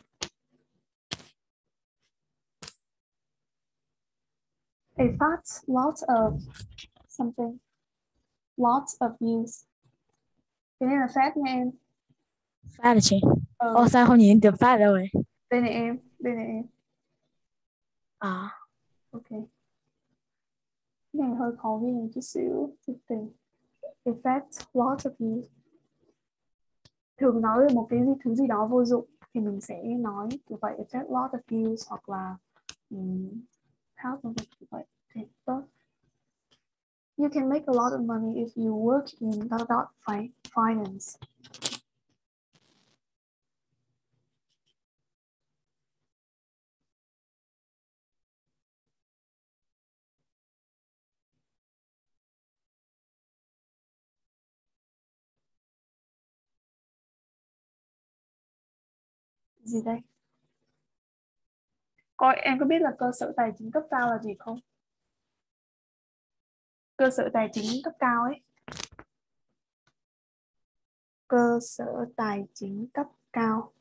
A fat lot of something, lots of use. Cái này là phát nha em. Phát là chị. Ờ, Ô sao không nhìn được phát đâu rồi? đây này em, đây này em. À. Ok. Cái này hơi khó ghi một chút xíu. Chút tình. A fat lot of use. Thường nói về một cái gì, thứ gì đó vô dụng thì mình sẽ nói như vậy, a fat lot of use hoặc là um, how to như vậy. Okay, tốt. You can make a lot of money if you work in dot dot finance. Gì đây? Coi em có biết là cơ sở tài chính cấp cao là gì không? Cơ sở tài chính cấp cao ấy. Cơ sở tài chính cấp cao.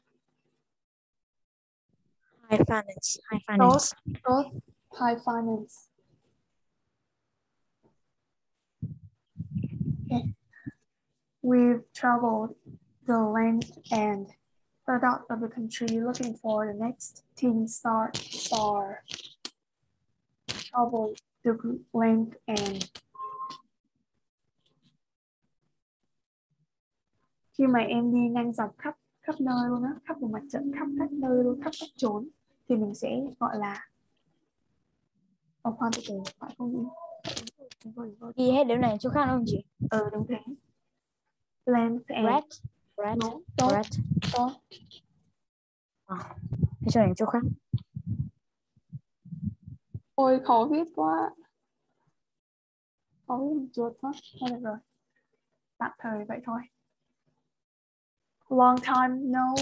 High finance. High Tốt, finance. tốt. High finance. Okay. We've traveled the length and the dot of the country looking for the next teen star star. Traveled the length and khi mà em đi ngang dọc khắp khắp nơi luôn á, khắp một mặt trận, khắp các nơi luôn, khắp các chốn thì mình sẽ gọi là ở khoan từ từ phải không gì Ghi hết điều này chỗ khác không chị? ừ đúng thế. Length and Red. Red. đúng, tốt, Red. tốt. À, cái chỗ này chỗ khác. Ôi khó viết quá. Khó viết một chút quá. Thôi được rồi. Tạm thời vậy thôi. Long time no.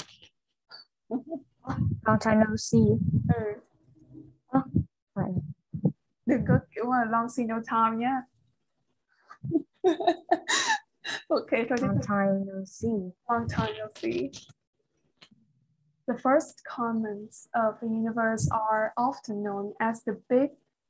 Long time no see. Ừ. Ơ, vậy. Đừng có kiểu mà long see no time nhá. Ok, thôi tiếp Long tục. time no see. Long time no see. The first comets of the universe are often known as the big,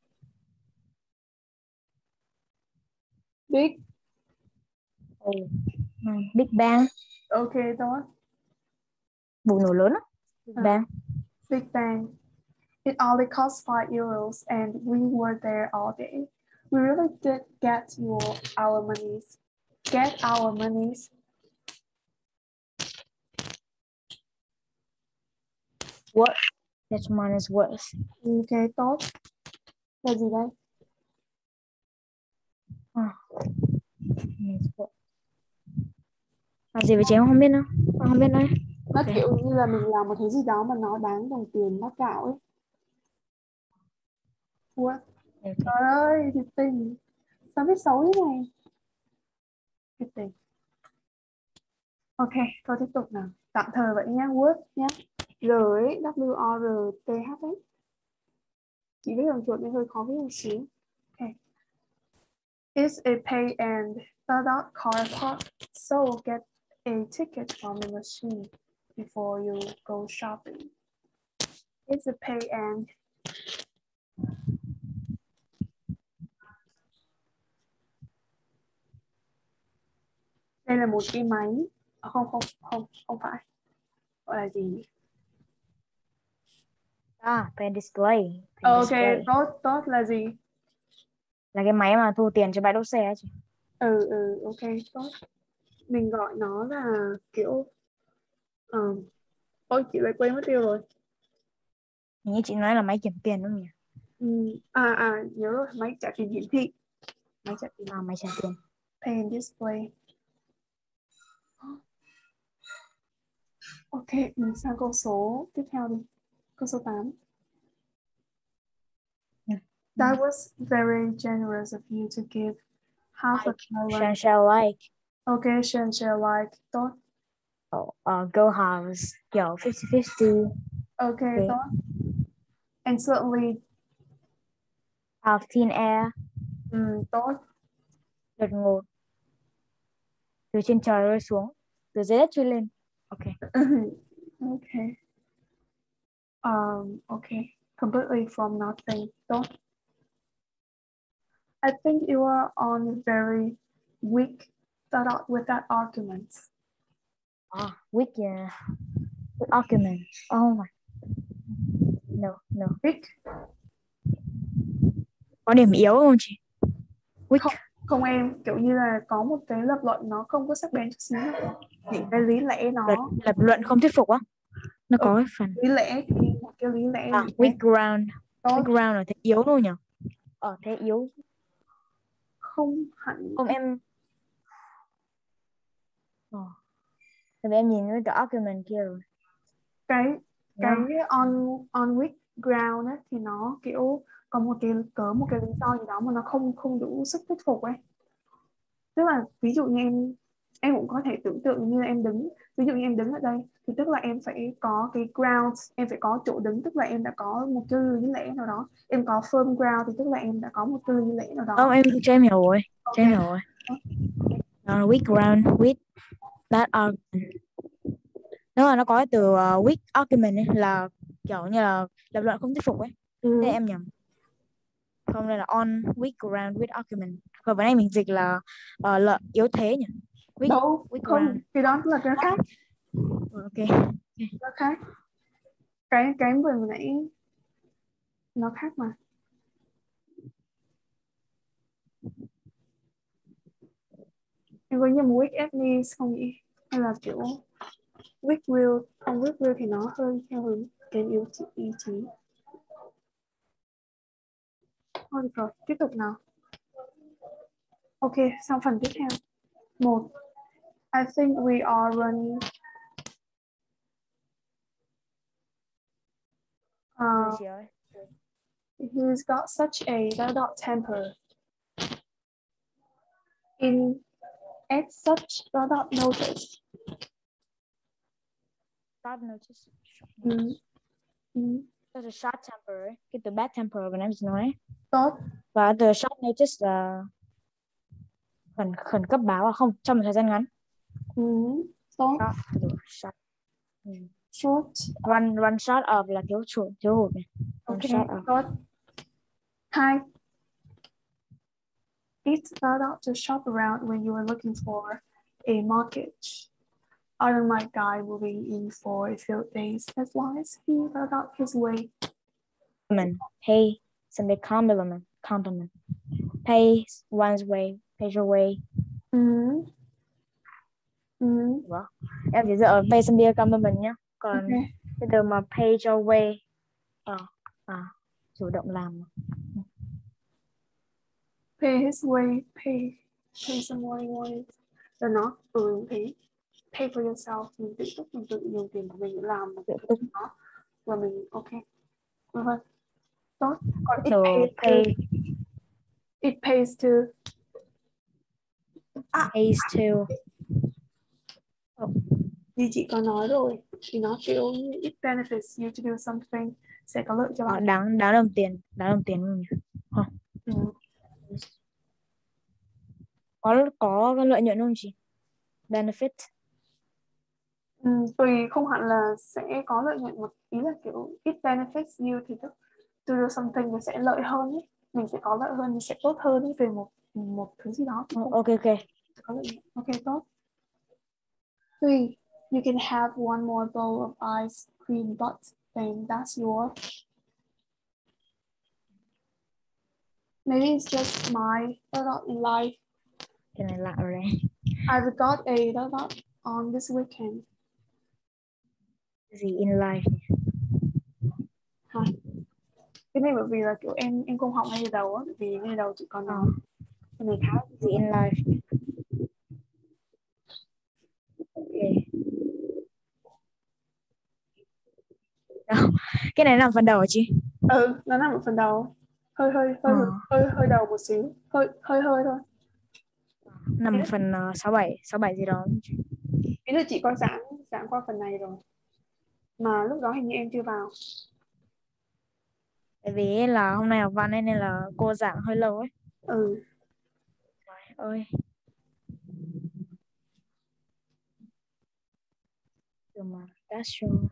big, Oh. Big Bang. ok tốt. Vụ nổ lớn á. Big Uh, Bang. Big Bang. It only cost five euros and we were there all day. We really did get your, our monies. Get our monies. What? That mine is worth. Ok tốt. Là gì đây? À. Là gì vậy chị em không biết nữa. Em không biết nữa. Nó Ok. kiểu như là mình làm một thứ gì đó mà nó đáng đồng tiền bát gạo ấy. What? Okay. Trời ơi, thiệt tình. Sao biết xấu thế này? Thiệt tình. Ok, thôi tiếp tục nào. Tạm thời vậy nhá, Word nhá. R ấy, W O R T H ấy. Chỉ biết làm chuột nên hơi khó viết một xíu. Ok. It's a pay and dot dot car park. So get a ticket from the machine before you go shopping. It's a pay and đây là một cái máy. À, không không không không phải. Gọi là gì? À, pay display. Pay Ok, display. tốt tốt là gì? Là cái máy mà thu tiền cho bãi đỗ xe chị. Ừ ừ ok tốt. Mình gọi nó là kiểu um, ôi chị lại quên mất tiêu rồi. Như chị nói là máy kiểm tiền đúng không nhỉ? Ừ, à à nhớ rồi, máy trả tiền hiển thị. Máy trả tiền. À, máy trả tiền. Pay and display. Ok, mình sang câu số tiếp theo đi. Câu số tám. Yeah. That was very generous of you to give half a Like, gallon. shall like. Ok, Shen share like. Tốt. Oh, uh, go house. Kiểu fifty fifty. Ok, Okay. tốt. And certainly. Out of thin air. Ừ, tốt. Đột ngột. Từ trên trời rơi xuống. Từ dưới đất chui lên. Ok. Okay. Um, okay. Completely from nothing. Tốt. I think you are on very weak start with that argument. Ah, weak, uh, weak argument. Oh my. No, no. Weak? Có điểm yếu không chị? Weak. Không, không em, kiểu như là có một cái lập luận nó không có sắc bén chút xíu nào. Những cái lý lẽ nó Lập, lập luận không thuyết phục á. Nó ừ, có cái phần. lý lẽ thì một cái lý lẽ. À, weak ground. Tốt. Weak ground là thế yếu luôn nhỉ? Ờ, thế yếu. Không hẳn. Không em. Ờ. Tại vì em nhìn với cái argument kia rồi. Cái cái Yeah. on on weak ground ấy, thì nó kiểu có một cái cớ một cái lý do gì đó mà nó không không đủ sức thuyết phục ấy. Tức là ví dụ như em em cũng có thể tưởng tượng như là em đứng, ví dụ như em đứng ở đây thì tức là em phải có cái ground, em phải có chỗ đứng, tức là em đã có một cái lý lẽ nào đó. Em có firm ground thì tức là em đã có một cái lý lẽ nào đó. Không, em cho em hiểu rồi. Ok. Cho em hiểu rồi. Uh, weak ground with that argument. Nếu mà nó có cái từ uh, weak argument ấy, là kiểu như là lập luận không thuyết phục ấy. Ừ. Thế em nhầm. Không, đây là on weak ground with argument. Còn vừa nãy mình dịch là uh, lợi yếu thế nhỉ? Weak, Đâu weak không, ground. cái đó là cái khác. Ok. Nó khác. Cái cái vừa nãy nó khác mà. Em có nhầm weak ethnic không nhỉ? Hay là kiểu weak will? Không, weak will thì nó hơi theo hướng kém yếu chỉ ý chí. Thôi được rồi, tiếp tục nào. Ok, sang phần tiếp theo. Một. I think we are running. Uh, Chị ơi. He's got such a dot dot temper. In at such dot dot notice. Short notice. Mm. Mm. That's a short temper ấy. Cái từ bad temper vừa nãy mình nói. Tốt. Và từ short notice là khẩn khẩn cấp báo à, không trong một thời gian ngắn. Mm. Tốt. Short. Short. Ừ. Short. One one short of là thiếu chuột thiếu hụt này. One Okay. short of. Tốt. Hi. It's not out to shop around when you are looking for a mortgage. Other my guy will be in for a few days. As long as he got out his way. Pay Sunday compliment compliment. Pay one's way, pay your way. Mm. Mm. Wow. Em chỉ dựa ở pay Sunday compliment nhá. Còn Okay. cái từ mà pay your way, à, à, chủ động làm. Pay his way, pay, pay someone way. Là nó, ừ thế. Pay for yourself, mình tự túc, mình tự dùng tiền của mình làm mà tự túc nó. Và mình, ok. Vâng vâng. Tốt. Còn it So pays pay, to, it pays to. À. pays to. Như chị có nói rồi, thì nó kiểu như it benefits you to do something, sẽ có lợi cho bạn. À, đáng đáng đồng tiền, đáng đồng tiền luôn nhỉ? Hả? Ừ. Có có cái lợi nhuận không chị? Benefit. Ừ, tùy, không hẳn là sẽ có lợi nhuận, một ý là kiểu it benefits you thì to do something thì sẽ lợi hơn ấy. Mình sẽ có lợi hơn, mình sẽ tốt hơn ấy, về một một thứ gì đó. Oh, ok ok. Có lợi nhuận. Ok, tốt. Three, you can have one more bowl of ice cream, but then that's your. Maybe it's just my dot life. Cái này lạ rồi đấy. I've got a dot dot on this weekend. Gì in life? Hả? Cái này bởi vì là kiểu em em không học ngay từ đầu á, vì ngay từ đầu chị còn nói. Cái này khá Gì in life? Ok. Đâu. Cái này nằm phần đầu hả chị? Ừ, nó nằm ở phần đầu. Hơi hơi hơi Ờ. hơi hơi đầu một xíu, hơi hơi hơi thôi. Nằm ở phần uh, sáu bảy, sáu bảy gì đó. Ý là chị có giảng giảng qua phần này rồi. Mà lúc đó hình như em chưa vào. Tại vì là hôm nay học văn ấy, nên là cô giảng hơi lâu ấy. Ừ. Trời ơi. Từ mà that's your...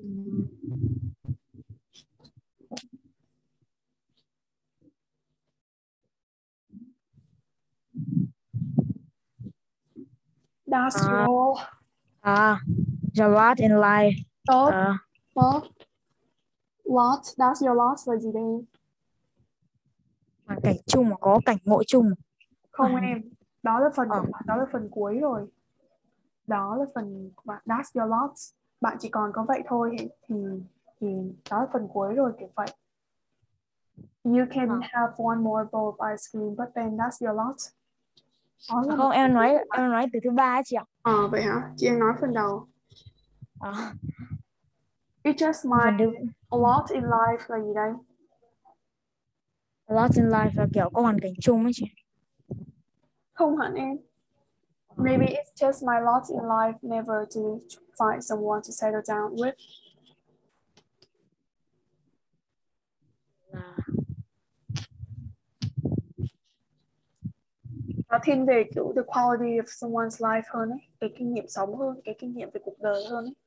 That's À. your. À, your lot in life. Tốt. À. Tốt. Lot, that's your lot là gì đây? Hoàn cảnh chung mà có cảnh ngộ chung. Không À. em, đó là phần Ờ. của bạn, đó là phần cuối rồi. Đó là phần của bạn, that's your lot. Bạn chỉ còn có vậy thôi thì thì, thì đó là phần cuối rồi, kiểu vậy. You can À. have one more bowl of ice cream, but then that's your lot. À, không, em nói em nói từ thứ ba chị ạ. Ờ, vậy hả? Chị em nói phần đầu. À. It's just my Thứ... a lot in life là gì đây? A lot in life là kiểu có hoàn cảnh chung ấy chị. Không hẳn em. Maybe it's just my lot in life never to find someone to settle down with. Là... Nó thiên về kiểu the quality of someone's life hơn ấy, cái kinh nghiệm sống hơn, cái kinh nghiệm về cuộc đời hơn ấy.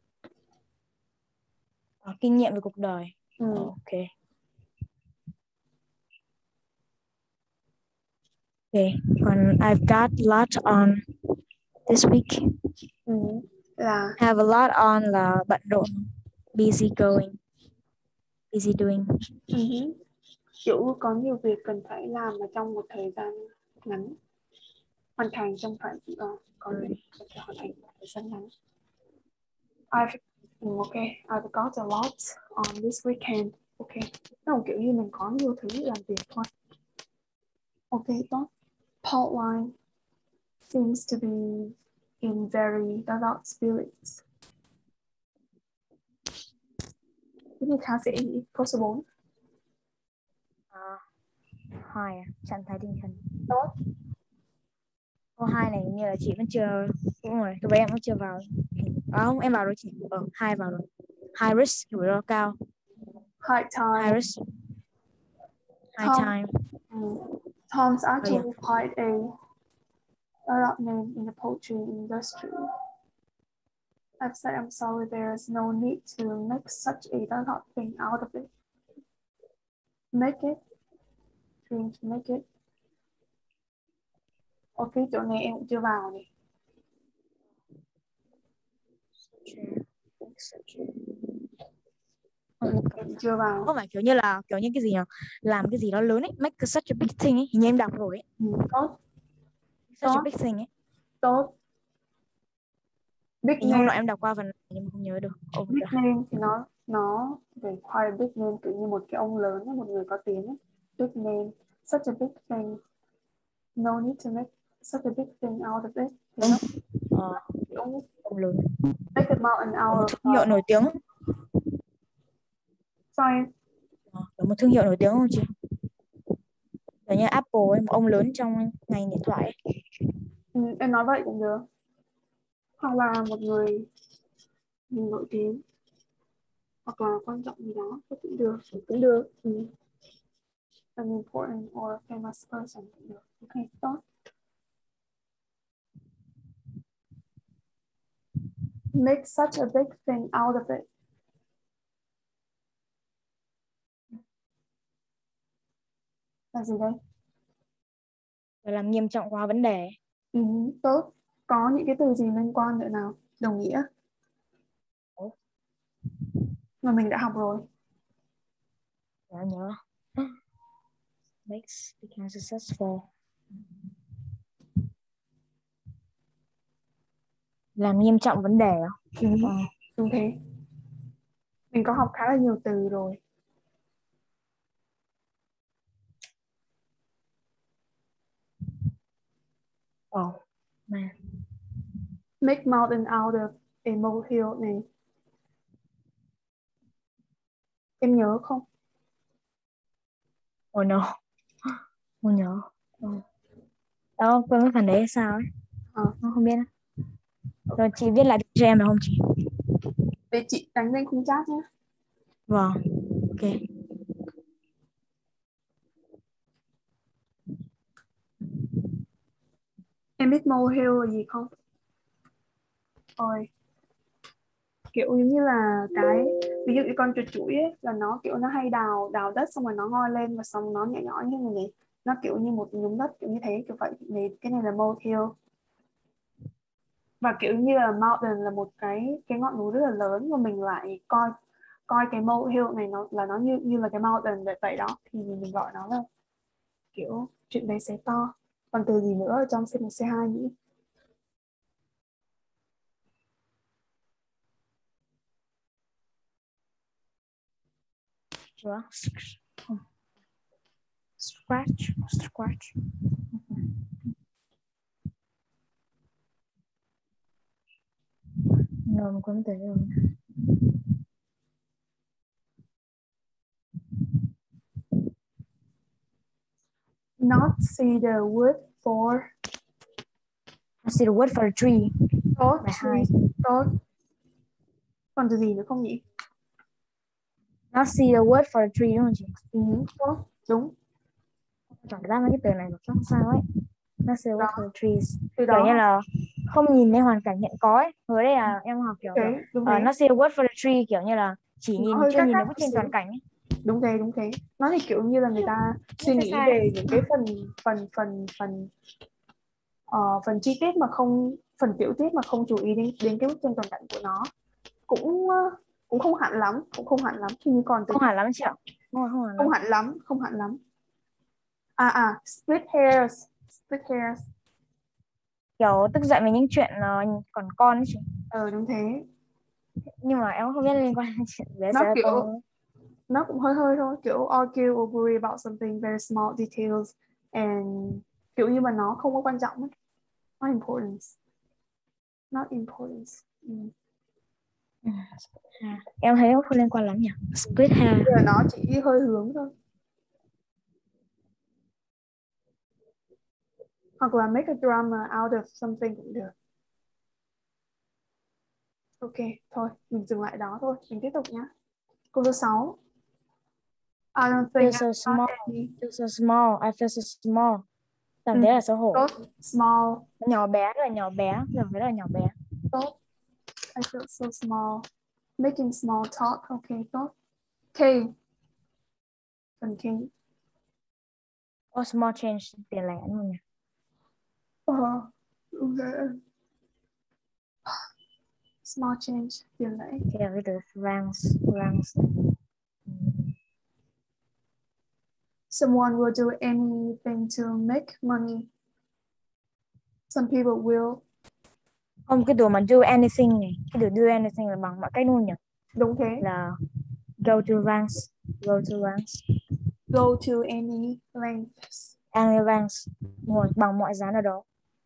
À, kinh nghiệm về cuộc đời. Ừ. Ok. Okay, còn I've got a lot on this week. Ừ. Là have a lot on là bận rộn, busy going, busy doing. uh-huh. Kiểu có nhiều việc cần phải làm ở trong một thời gian ngắn, hoàn thành trong phải uh, có nhiều việc cần phải hoàn thành trong thời gian ngắn. I've okay, I've got a lot on this weekend. Okay, nó kiểu như mình có nhiều thứ để làm việc thôi. Okay, tốt. Pauline seems to be in very dark spirits. Cái này khá dễ nhỉ? Câu số bốn. hai à? Trạng thái tinh thần. Tốt. Câu hai này như là chị vẫn chưa, đúng rồi, lúc đấy em vẫn chưa vào. À, không, em vào rồi chị. Ờ, hai vào rồi. High risk, rủi ro cao. High time. High risk. High Tom. time. Mm. Tom's actually Oh, quite a startup name in the poultry industry. I've said I'm sorry, there is no need to make such a dark thing out of it. Make it. Dream to make it. Ok, chỗ này em cũng chưa vào này. Em chưa vào. Không phải kiểu như là kiểu như cái gì nhỉ? Làm cái gì đó lớn ấy, make such a big thing ấy, hình như em đọc rồi ấy. Ừ, tốt. Such Tốt. a big thing ấy. Tốt. Big Hình như hôm name. nọ em đọc qua phần này nhưng mà không nhớ được. Oh Big God. name thì nó nó về quite big name, kiểu như một cái ông lớn, một người có tiếng ấy. Big name, such a big thing. No need to make such a big thing out of it. Thì nó Ờ, kiểu ông lớn. make a mountain Kiểu một out thương hiệu of. nổi tiếng. Sao em? Ờ, kiểu một thương hiệu nổi tiếng không chị? Kiểu như Apple ấy, một ông lớn trong ngành điện thoại ấy. Ừ, em nói vậy cũng được. Hoặc là một người, người nổi tiếng. Hoặc là quan trọng gì đó cũng được, cũng được. Ừ. An important or famous person cũng được. Ok, tốt. Make such a big thing out of it. Là gì đây? Để làm nghiêm trọng hóa vấn đề. Ừ, tốt. Có những cái từ gì liên quan nữa nào? Đồng nghĩa. Ủa? Mà mình đã học rồi. Nhớ nhớ. Makes become successful. Làm nghiêm trọng vấn đề à? Ừ, Ờ. đúng thế. Mình có học khá là nhiều từ rồi. Oh, man. Make mountain out of a molehill này. Em nhớ không? Oh no. Không nhớ. Oh. Đó, quên cái phần đấy hay sao ấy. À. Không, không biết. Rồi chị viết lại cho em được không chị? Để chị đánh lên khung chat nhé. Vâng. Ok. Em biết molehill là gì không? Rồi. Kiểu giống như là cái, ví dụ như con chuột chuỗi ấy, là nó kiểu nó hay đào đào đất xong rồi nó ngoi lên và xong nó nhảy nhói như này, nó kiểu như một nhúm đất kiểu như thế, kiểu vậy. Thì cái này là molehill. Và kiểu như là mountain là một cái cái ngọn núi rất là lớn, và mình lại coi coi cái molehill này nó là nó như như là cái mountain vậy vậy đó, thì mình, mình gọi nó là kiểu chuyện bé xé to. Còn từ gì nữa ở trong C một C hai nhỉ? Rồi. Scratch. Scratch. Rồi mình cũng tới rồi. Not see the wood for. I see the wood for a tree. Tốt. Bài hai. Tốt. Còn từ gì nữa không nhỉ? Not see the wood for a tree đúng không chị? Ừ, tốt. Đúng. Chọn ra mấy cái từ này nó sao ấy. Not see the wood Đó. for the trees. Từ Kiểu như đó. là không nhìn thấy hoàn cảnh hiện có ấy. Hồi đây là em học kiểu, Okay, kiểu đúng uh, thế. not see the wood for the tree, kiểu như là chỉ Nó nhìn hơi chưa khác nhìn khác được bức một tranh xíu. toàn cảnh ấy. Đúng thế, đúng thế. Nó thì kiểu như là người ta suy nghĩ sai. về những cái phần phần phần phần uh, phần chi tiết mà không, phần tiểu tiết mà không chú ý đến đến cái bức tranh toàn cảnh của nó. Cũng uh, cũng không hẳn lắm, cũng không hẳn lắm. Thì còn từ Không hẳn lắm chị ạ. Không, không hẳn không lắm. hẳn lắm, không hẳn lắm. À à, split hairs, split hairs. Kiểu tức giận về những chuyện uh, còn con ấy chị. Ờ đúng thế. Nhưng mà em không biết liên quan đến chuyện bé Nó xé kiểu to. nó cũng hơi hơi thôi, kiểu argue or worry about something very small details, and kiểu như mà nó không có quan trọng ấy. Not important. Not important. Ừ. À, em thấy nó không liên quan lắm nhỉ. Split hair. Bây giờ nó chỉ hơi hướng thôi. Hoặc là make a drama out of something cũng được. Ok, thôi, mình dừng lại đó thôi. Mình tiếp tục nhé. Câu số sáu. I don't think Feel so I've small. got any. Feel so small. I feel so small. Cảm Ừ. thấy là xấu hổ. Tốt, small. Nhỏ bé, rất là nhỏ bé. Cảm thấy là nhỏ bé. Tốt. I feel so small. Making small talk. Ok, tốt. K. Phần K. Oh, small change. Tiền lẻ luôn nhỉ. Ờ, ok. Small change. Tiền lẻ. Theo cái từ ranks. Ranks. Someone will do anything to make money. Some people will. Không, cái từ mà do anything này. Cái từ do anything là bằng mọi cách luôn nhỉ. Đúng thế. Là go to ranks. Go to ranks. Go to any lengths. Any ranks. Ngồi bằng mọi giá nào đó.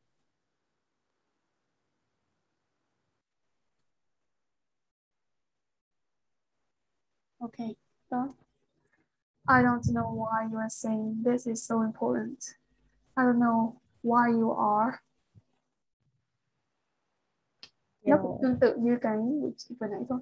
Okay, so I don't know why you are saying this is so important. I don't know why you are. Nó cũng tương tự như cái vị trí vừa nãy thôi.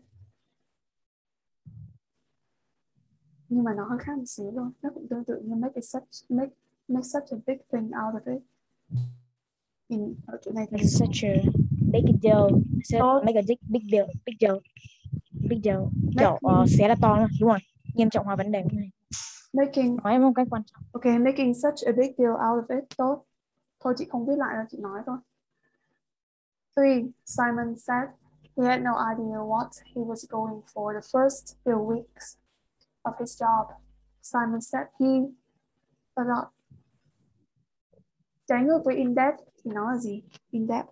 Nhưng mà nó hơi khác một xíu thôi. Nó cũng tương tự như make it such make make such a big thing out of it. In, ở chỗ này thì Make such a big deal. Tốt. Make a big, big deal. Big deal. Big deal. Kiểu Making- uh, xé là to luôn. Đúng rồi. Nghiêm trọng hóa vấn đề này. making Nói một cách quan trọng. okay, making such a big deal out of it. Tốt. Thôi chị không viết lại đâu, chị nói thôi. Three, Simon said he had no idea what he was going for the first few weeks of his job. Simon said he forgot. Trái ngược với in depth thì nó là gì? In depth.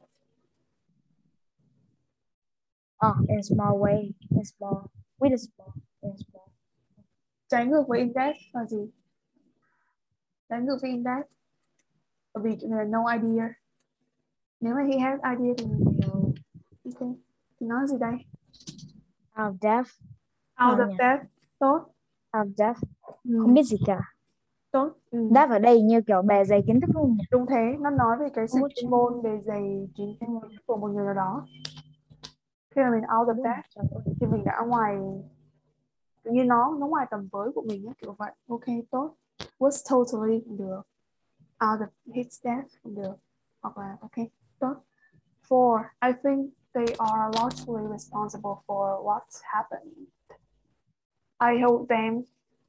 Oh, in a small way. In small. With a small. In small. Trái ngược với in depth là gì? Trái ngược với in depth. Bởi vì chuyện này là no idea. Nếu mà he has idea thì ok. Thì nó là gì đây? Out of depth. Out Ờ of nhỉ. depth. Tốt. Out of depth. Ừ. Không biết gì cả. Tốt. Ừ. Depth ở đây như kiểu bề dày kiến thức luôn nhỉ. Đúng thế. Nó nói về cái sự Ôi, chuyên môn, bề dày kiến thức của một người nào đó. Khi mà mình out of depth thì mình đã ngoài, tự nhiên nó nó ngoài tầm với của mình ấy, kiểu vậy. Ok, tốt. Was totally cũng được. Out of his depth cũng được. Hoặc là ok, tốt. Four, I think they are largely responsible for what's happened. I hold them.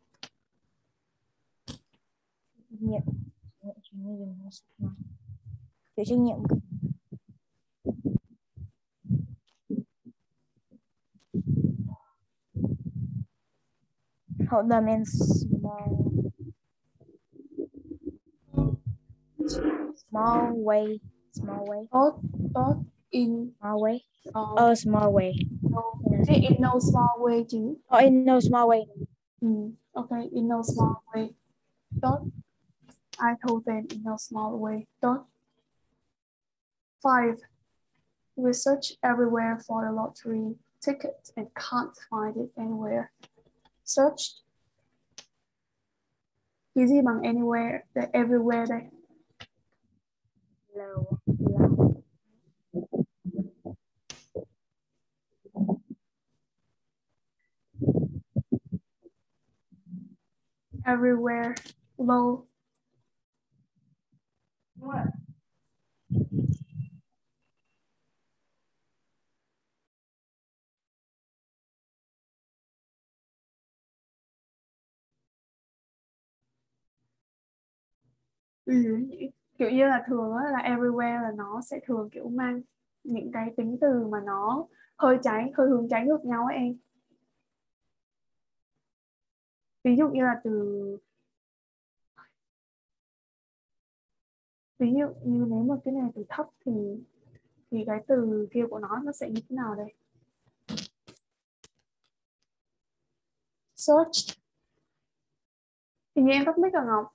Nhiệm. Chịu trách nhiệm. Hold them in small. Small way. Small way. Tốt, tốt. In Small way. uh, A small way. no, in no small way chứ. Oh, in no small way. Mm, okay, in no small way. Tốt. I told them in no small way. Tốt. Five. We search everywhere for the lottery ticket and can't find it anywhere. Search. Cái gì bằng anywhere? The everywhere đây. Low. Low. Everywhere. Low. What? Ừ, kiểu như là thường á, là everywhere là nó sẽ thường kiểu mang những cái tính từ mà nó hơi trái, hơi hướng trái ngược nhau ấy em. Ví dụ như là từ ví dụ như nếu mà cái này từ thấp thì thì cái từ kia của nó nó sẽ như thế nào đây? Search. Thì như em tắt mic rồi Ngọc.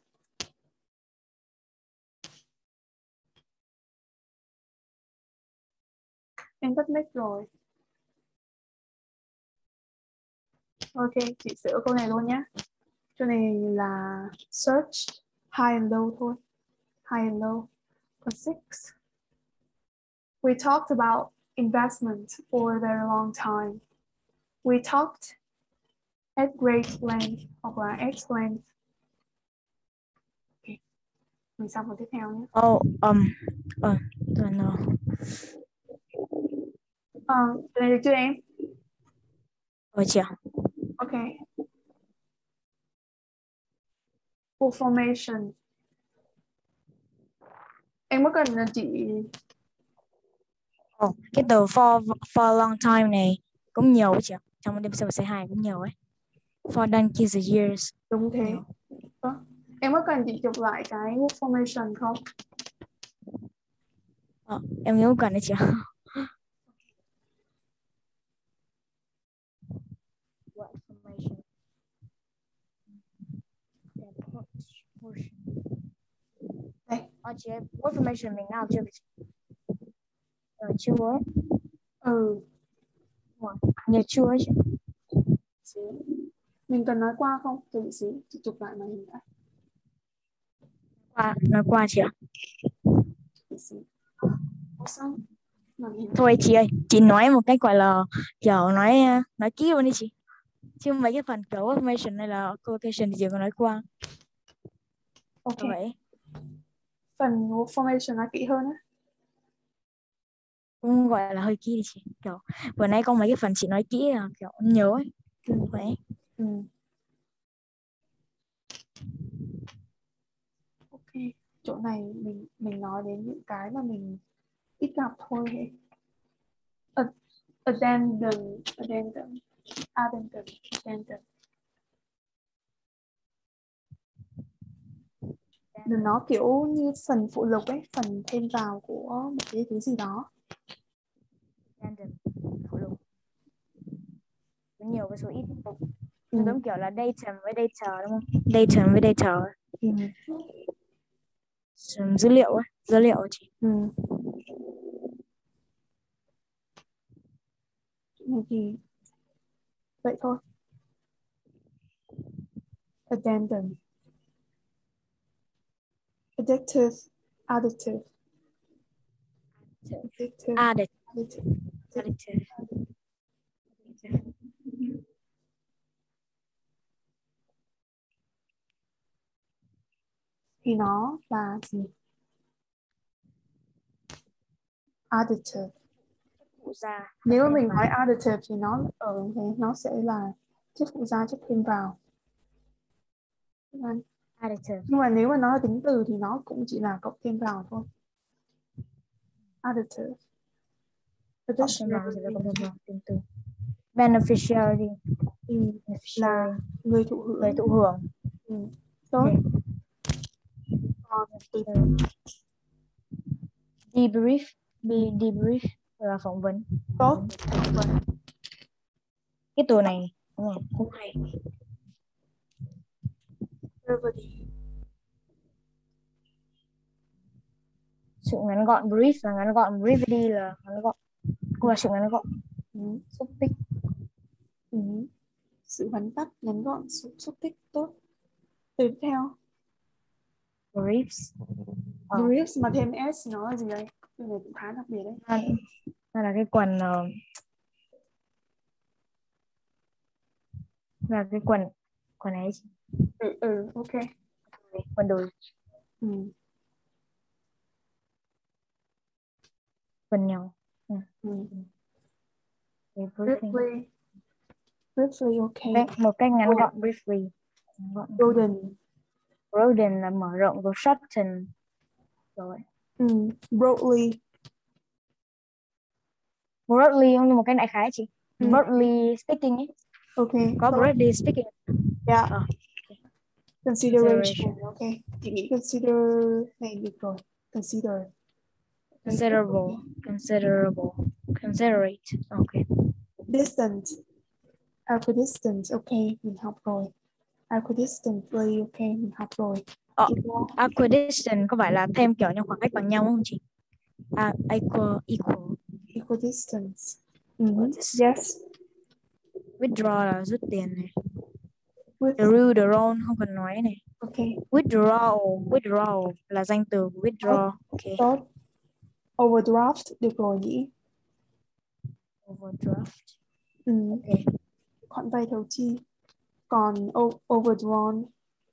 Em tắt mic rồi. Ok, chị sửa câu này luôn nhé. Câu này là search high and low thôi. High and low. Number six. We talked about investment for a very long time. We talked at great length hoặc là at length. Okay. Mình sang phần tiếp theo nhé. Oh, um, uh, don't know. Ờ, từ này được chưa em? Ôi chị ạ. Ok. Full formation. Em có cần là chị Oh, cái từ for for a long time này cũng nhiều chị ạ. Trong đêm số sẽ hai cũng nhiều ấy. For donkeys and years. đúng thế. Nhiều. Ờ, em có cần chị chụp lại cái formation không? Ờ, em nhớ cần đấy chị ạ. What information? Đây. Ờ, chị em, what information mình nào chưa? Ờ, chưa ấy. Ừ. Nhiều chưa ấy chị. Xíu. Mình cần nói qua không? Từ xíu, chị chụp lại màn hình đã. Qua, nói qua chị ạ. Từ xíu. Có xong. Màn hình. Thôi chị ơi, chị nói một cách gọi là kiểu nói nói kỹ luôn đi chị. Chứ mấy cái phần kiểu information hay là collocation thì chị có nói qua. Ok. Vậy. Phần formation nói kỹ hơn á. Cũng gọi là hơi kỹ đi chị. Kiểu vừa nãy có mấy cái phần chị nói kỹ là kiểu nhớ ấy. Ừ. Vậy. Ừ. Ok. Chỗ này mình mình nói đến những cái mà mình ít gặp thôi. Ad addendum, addendum, addendum, addendum. Nó kiểu như phần phụ lục ấy, phần thêm vào của một cái thứ gì đó. Random. Phụ lục. Có nhiều cái số ít. Ừ. Nó giống kiểu là datum với data đúng không? Datum với data. Ừ. Dữ liệu ấy, dữ liệu ấy chị. Ừ. Này thì vậy thôi. Addendum. Adjective, additive. Adjective, Added. additive. Additive. Thì nó là gì? Additive. Phụ gia. Nếu mà mình nói additive thì nó ở thế nó sẽ là chất phụ gia, chất thêm vào. Additive. Nhưng mà nếu mà nó là tính từ thì nó cũng chỉ là cộng thêm vào thôi. Additive. Cộng thêm vào thì là cộng thêm vào tính từ. Beneficiary. Ừ. Là người thụ hưởng. Người thụ hưởng. Ừ. Tốt. Còn từ Debrief. Be debrief là phỏng vấn. tốt. Cái từ này đúng rồi, cũng hay. Brevity. Sự ngắn gọn, brief là ngắn gọn, brevity là ngắn gọn, cũng là sự ngắn gọn. Ừ. Xúc tích. Ừ. Sự vắn tắt, ngắn gọn, xúc, xúc tích, tốt. Từ tiếp theo. Briefs. Ờ. Briefs mà thêm S nó là gì đây? Từ này cũng khá đặc biệt đấy. À, là cái quần uh, là cái quần quần ấy. Ừ, ừ, ok. Quần đùi. Ừ. Quần nhau. Ừ. Ừ. Briefly. Briefly, ok. Cách, một cách ngắn oh. gọn, briefly. Broaden. Broaden là mở rộng, rồi shorten. Rồi. Ừ. Broadly. Broadly nhưng một cái đại khái chị. Ừ. Broadly speaking ấy. Ok. Có so, broadly speaking. Yeah. Oh. Consideration. Consideration. Ok. Chị nghĩ consider này được rồi. Consider. Considerable. Considerable. Considerate. Ok. Distant. Equidistant. Ok. Mình học rồi. Equidistantly. Ok. Mình học rồi. Ờ, equidistant có phải là thêm kiểu như khoảng cách bằng nhau không chị? À, equal, equal. Equidistance. Mm-hmm. Yes. Withdraw là rút tiền này. With... The rule, the roll không cần nói này. Okay. Withdrawal, withdrawal là danh từ withdraw. Okay. Tốt. Overdraft được rồi nhỉ? Overdraft. Ừ. Okay. Khoản vay thấu chi. Còn o- overdrawn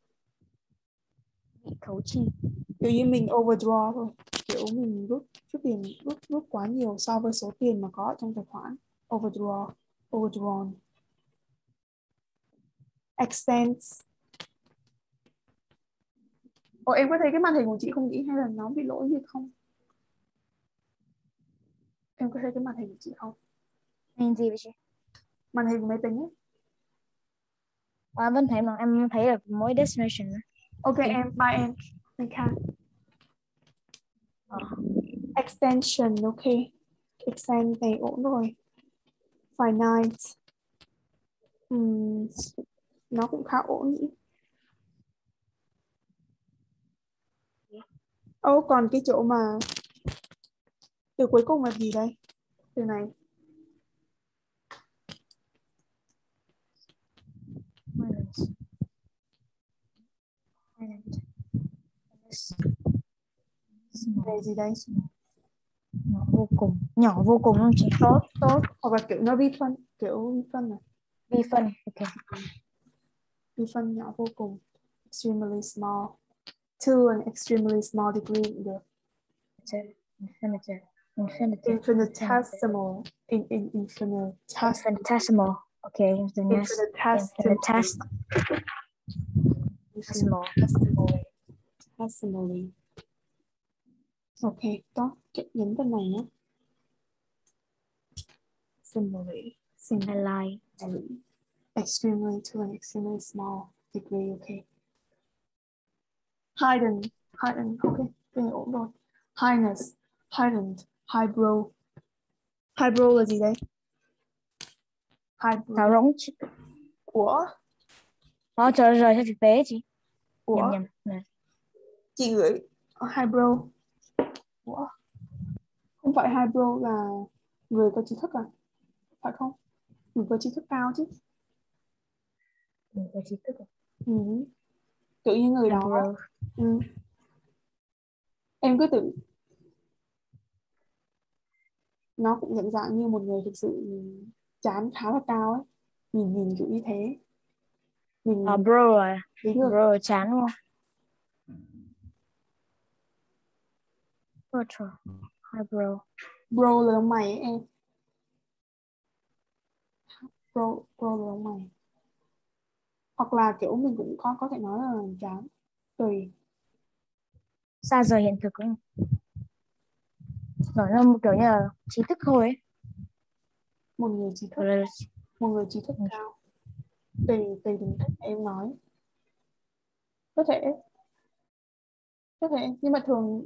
Bị thấu chi. kiểu như mình overdraw thôi, kiểu mình rút rút tiền rút rút quá nhiều so với số tiền mà có ở trong tài khoản. Overdraw, overdrawn. Expense. Ồ, em có thấy cái màn hình của chị không nghĩ hay là nó bị lỗi gì không? Em có thấy cái màn hình của chị không? Hình gì vậy chị? Màn hình của máy tính ấy. À, vẫn thấy mà em thấy được mỗi destination. Ok em, bye em. Mình khác. Ờ. Extension, ok. Extend này ổn rồi. Finite. Uhm, nó cũng khá ổn nhỉ. Ô, oh, còn cái chỗ mà từ cuối cùng là gì đây? Từ này. Về gì đây? Nhỏ vô cùng, nhỏ vô cùng không chị? Tốt, tốt. Hoặc là kiểu nó vi phân, kiểu vi phân này. Vi phân, ok. Vi phân nhỏ vô cùng. Extremely small. To an extremely small degree cũng được. Infinite. Infinite. Infinitesimal. In, in, infinitesimal. Infinitesimal. Okay, the next. Infinitesimal. Infinitesimal. Infinitesimally. Tesimally. Ok, tốt. Nhấn vào này nhé. Similarly. Similarly. Extremely to an extremely small degree, okay. Hidden, hidden, okay, cái này ổn rồi. Highness, heightened, highbrow. Highbrow là gì đây? Highbrow. Thảo rỗng. Ủa? Nó trở rời theo thực tế chị. Ủa? Nhầm nhầm. Này. Chị gửi highbrow. Ủa? Không phải highbrow là người có trí thức à? Phải không? Người có trí thức cao chứ. Người có trí thức à? Ừ. Tự như người đó. Ừ. Em cứ tự nó cũng dạng dạng như một người thực sự chán khá là cao ấy, nhìn nhìn kiểu như thế. Mình À, bro à? Bro chán đúng không? Bro, hi bro. Bro là ông mày ấy, em. Bro, bro là ông mày. Hoặc là kiểu mình cũng có có thể nói là chán. Tùy. Xa rời hiện thực không? Nói là một kiểu như là trí thức thôi ấy. Một người trí thức. Là... Một người trí thức cao. Tùy, tùy tính cách em nói. Có thể. Có thể, nhưng mà thường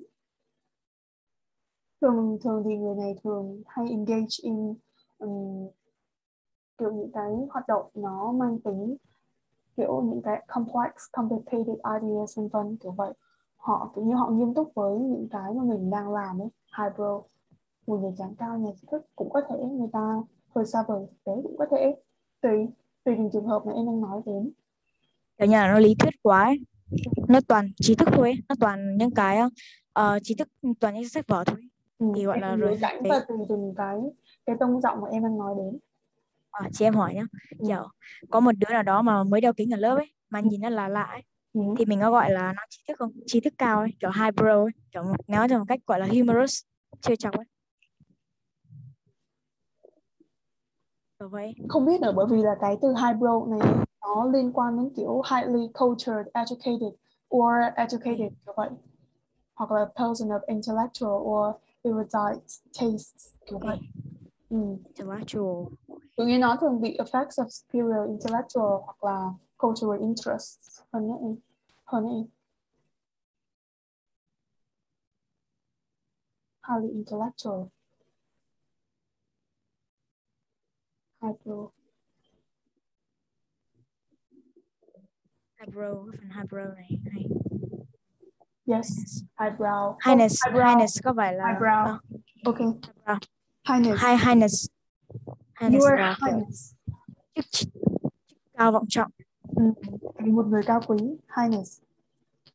thường thường thì người này thường hay engage in um, kiểu những cái hoạt động nó mang tính kiểu những cái complex, complicated ideas vân vân kiểu vậy. Họ kiểu như họ nghiêm túc với những cái mà mình đang làm ấy. Highbrow, một người chán cao nhà trí thức cũng có thể, người ta hơi xa vời đấy cũng có thể, tùy tùy từng trường hợp mà em đang nói đến. Kiểu như là nó lý thuyết quá ấy. Nó toàn trí thức thôi ấy. Nó toàn những cái uh, trí thức, toàn những sách vở thôi. Ừ, Thì gọi em là rồi cảnh và từng từng cái cái tông giọng mà em đang nói đến. À, chị em hỏi nhá, Ừ. kiểu có một đứa nào đó mà mới đeo kính ở lớp ấy mà nhìn nó là lạ ấy, Ừ. thì mình có gọi là nó trí thức không? Trí thức cao ấy, kiểu highbrow ấy, kiểu nói theo một cách gọi là humorous, chơi chọc ấy. Kiểu vậy. Không biết nữa, bởi vì là cái từ highbrow này nó liên quan đến kiểu highly cultured, educated or educated kiểu vậy, hoặc là person of intellectual or erudite tastes kiểu vậy. Ừ. Intellectual. Tự nhiên nó thường bị effects of superior intellectual hoặc là cultural interests hơn nữa em. Hơn nữa em. Highly intellectual. Highbrow. Highbrow, phần highbrow này hay. Yes, highbrow. Highness, oh, highbrow. highness có phải là Highbrow. uh, Okay. highbrow. Highness. High, highness. Highness Your là highness. Chức, chức cao vọng trọng. Ừ. Một người cao quý. Highness.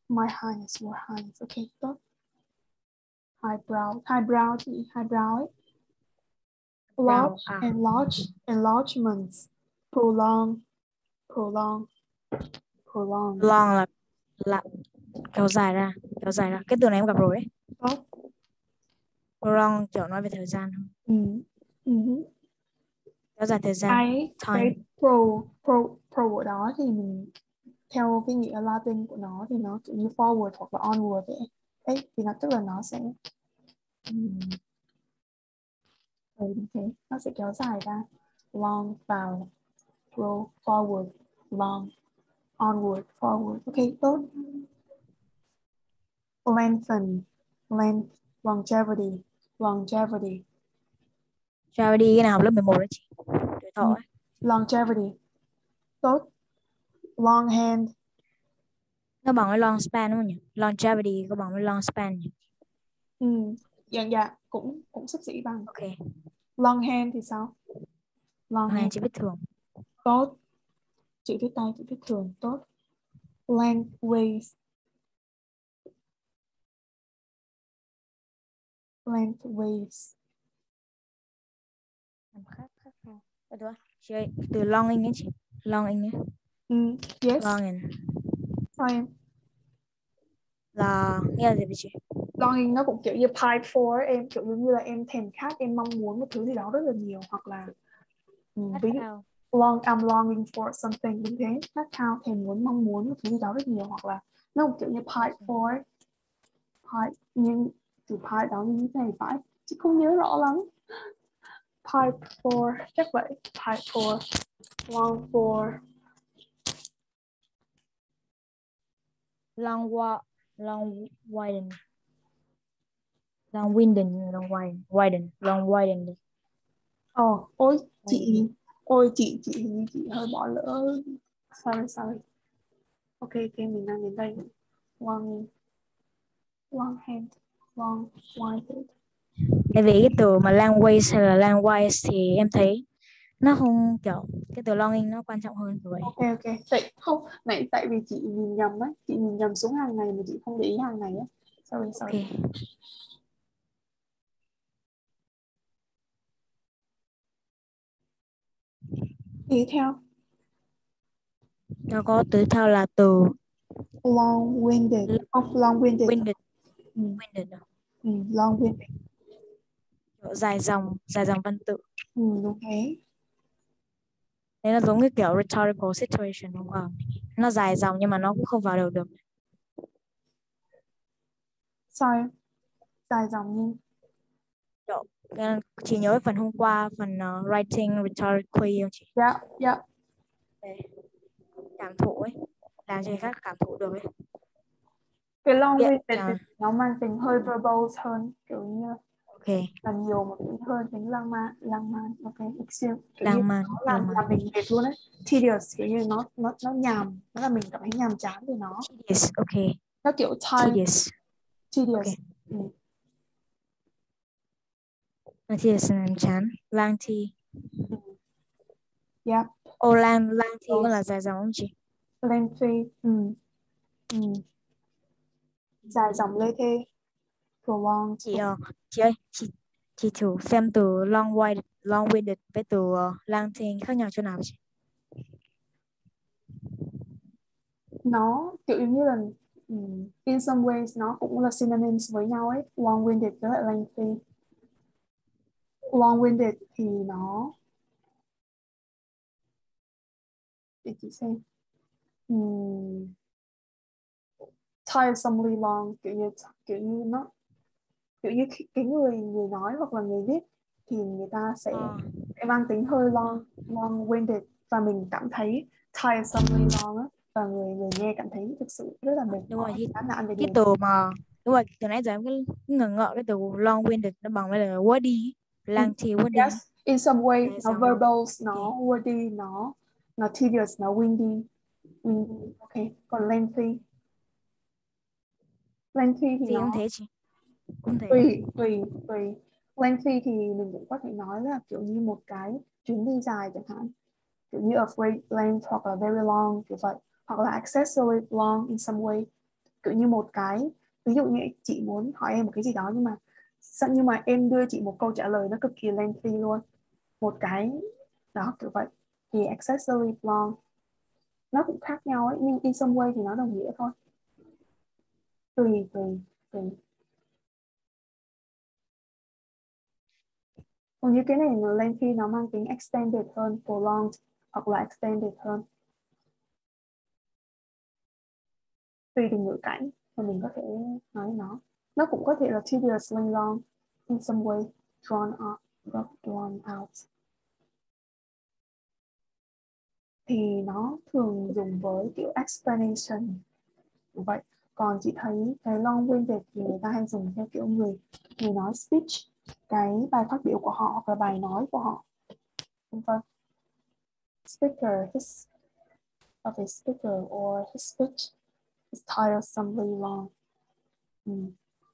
My highness, your highness. Ok, tốt. Highbrow, highbrow thì highbrow ấy. Brow, Large, à. enlarge, enlargements, prolong, prolong, prolong. Long là là kéo dài ra, kéo dài ra. Cái từ này em gặp rồi ấy. Tốt. Prolong kiểu nói về thời gian không? Ừ. Ừ. Kéo dài thời gian. Cái, Time. cái pro, pro, pro của đó thì mình theo cái nghĩa Latin của nó thì nó kiểu như forward hoặc là onward vậy. Ấy thì nó tức là nó sẽ um, ừ, thế nó sẽ kéo dài ra, long vào, pro, forward, long, onward, forward. Ok, tốt. Lengthen, length, longevity, longevity. Cho đi cái nào học lớp mười một đấy chị. Tuổi thọ ấy. Longevity. Tốt. Long hand. Nó bằng với long span đúng không nhỉ? Longevity có bằng với long span nhỉ? Ừ, dạ dạ cũng cũng xấp xỉ bằng. Ok. Long hand thì sao? Long Hàng hand. chỉ biết thường. Tốt. Chữ viết tay, chữ viết thường. Tốt. Lengthways. Lengthways. Khác khác khác. Được. Chị ơi, từ longing ấy chị. Longing ấy. Ừ, yes. Longing. Sao em? Là nghĩa là gì vậy chị? Longing nó cũng kiểu như pipe for em, kiểu như là em thèm khát, em mong muốn một thứ gì đó rất là nhiều, hoặc là ừ, Khát ví dụ khao. long I'm longing for something, đúng thế, khát khao, thèm muốn, mong muốn một thứ gì đó rất nhiều, hoặc là nó cũng kiểu như pipe for pipe, nhưng từ pipe đó như thế này phải, chị không nhớ rõ lắm. Pipe for, chắc vậy. Pipe for, long for. Long wa long widen. Long winded, long widen, widen, long widen. Ồ, ôi chị, ôi chị, chị hình như chị hơi bỏ lỡ. Sorry, sorry. Ok, thì mình đang đến đây. Long, long hand, long winded. Tại vì cái từ mà language hay là language thì em thấy nó không kiểu cái từ longing nó quan trọng hơn rồi. Ok, ok. Tại không, nãy tại vì chị nhìn nhầm á, chị nhìn nhầm xuống hàng ngày mà chị không để ý hàng ngày á. Sorry, sorry. Ok. Tiếp theo. Nó có từ theo là từ Long winded. Oh, long winded. winded. Ừ. Winded. Ừ, long winded. Kiểu dài dòng, dài dòng văn tự. Ừ, đúng thế. Đấy nó giống như kiểu rhetorical situation đúng không? Nó dài dòng nhưng mà nó cũng không vào đầu được. Sorry. Dài dòng nhưng. Kiểu, chị nhớ phần hôm qua phần uh, writing rhetorically không chị? Dạ, dạ. Đấy. Cảm thụ ấy, làm cho người khác cảm thụ được ấy. Cái long Yeah, winded thì nó mang tính hơi verbose hơn, kiểu như ok. là nhiều một tính hơn tính lang man, lang man. Ok, excuse. Kiểu Lang như man, nó làm lang man. làm mình mệt luôn ấy. Tedious, kiểu như nó nó nó nhàm, nó là mình cảm thấy nhàm chán về nó. Tedious, ok. Nó kiểu time. Tedious. Tedious. Ok. Ừ. Tedious là chán. Lang thi. Ừ. Yep. Ô lang, lang thi có là dài dòng không chị? Lengthy. Ừ. Ừ. Dài dòng lê thê. Prolonged. Chị uh, chị ơi, chị chị thử xem từ long winded, long winded với từ uh, lang thi khác nhau chỗ nào chị? Nó kiểu như là um, in some ways nó cũng là synonyms với nhau ấy, long-winded với lại lengthy. Long-winded thì nó, để chị xem, um, tiresomely long, kiểu như kiểu như nó kiểu như cái người người nói hoặc là người viết thì người ta sẽ À. sẽ mang tính hơi long long-winded và mình cảm thấy tiresomely long á, và người người nghe cảm thấy thực sự rất là mệt Đúng rồi, mỏi, chán nản về cái điều. từ mà đúng rồi, từ nãy giờ em cứ ngờ ngợ cái từ long winded nó bằng với là wordy, lang thi wordy. Yes, in some way Dài nó dòng. verbose, nó Okay. wordy, nó nó tedious, nó windy. Windy. Ok, còn lengthy. Lengthy thì Thì cũng nó thế chị. Cũng thế. tùy tùy tùy. Lengthy thì mình cũng có thể nói là kiểu như một cái chuyến đi dài chẳng hạn, kiểu như a great length hoặc là very long, kiểu vậy, hoặc là excessively long in some way. kiểu như một cái, ví dụ như chị muốn hỏi em một cái gì đó nhưng mà nhưng mà em đưa chị một câu trả lời nó cực kỳ lengthy luôn, một cái đó kiểu vậy, thì excessively long nó cũng khác nhau ấy, nhưng in some way thì nó đồng nghĩa thôi, tùy tùy tùy. Còn như cái này mà lengthy nó mang tính extended hơn, prolonged hoặc là extended hơn, tùy từng ngữ cảnh mà mình có thể nói nó. Nó cũng có thể là tediously long in some way, drawn out, drawn out. Thì nó thường dùng với kiểu explanation vậy. Còn chị thấy cái long-winded thì người ta hay dùng theo kiểu người người nói speech, cái bài phát biểu của họ hoặc là bài nói của họ. Vâng. Speaker, his of a speaker or his speech is tiresomely long. Mm.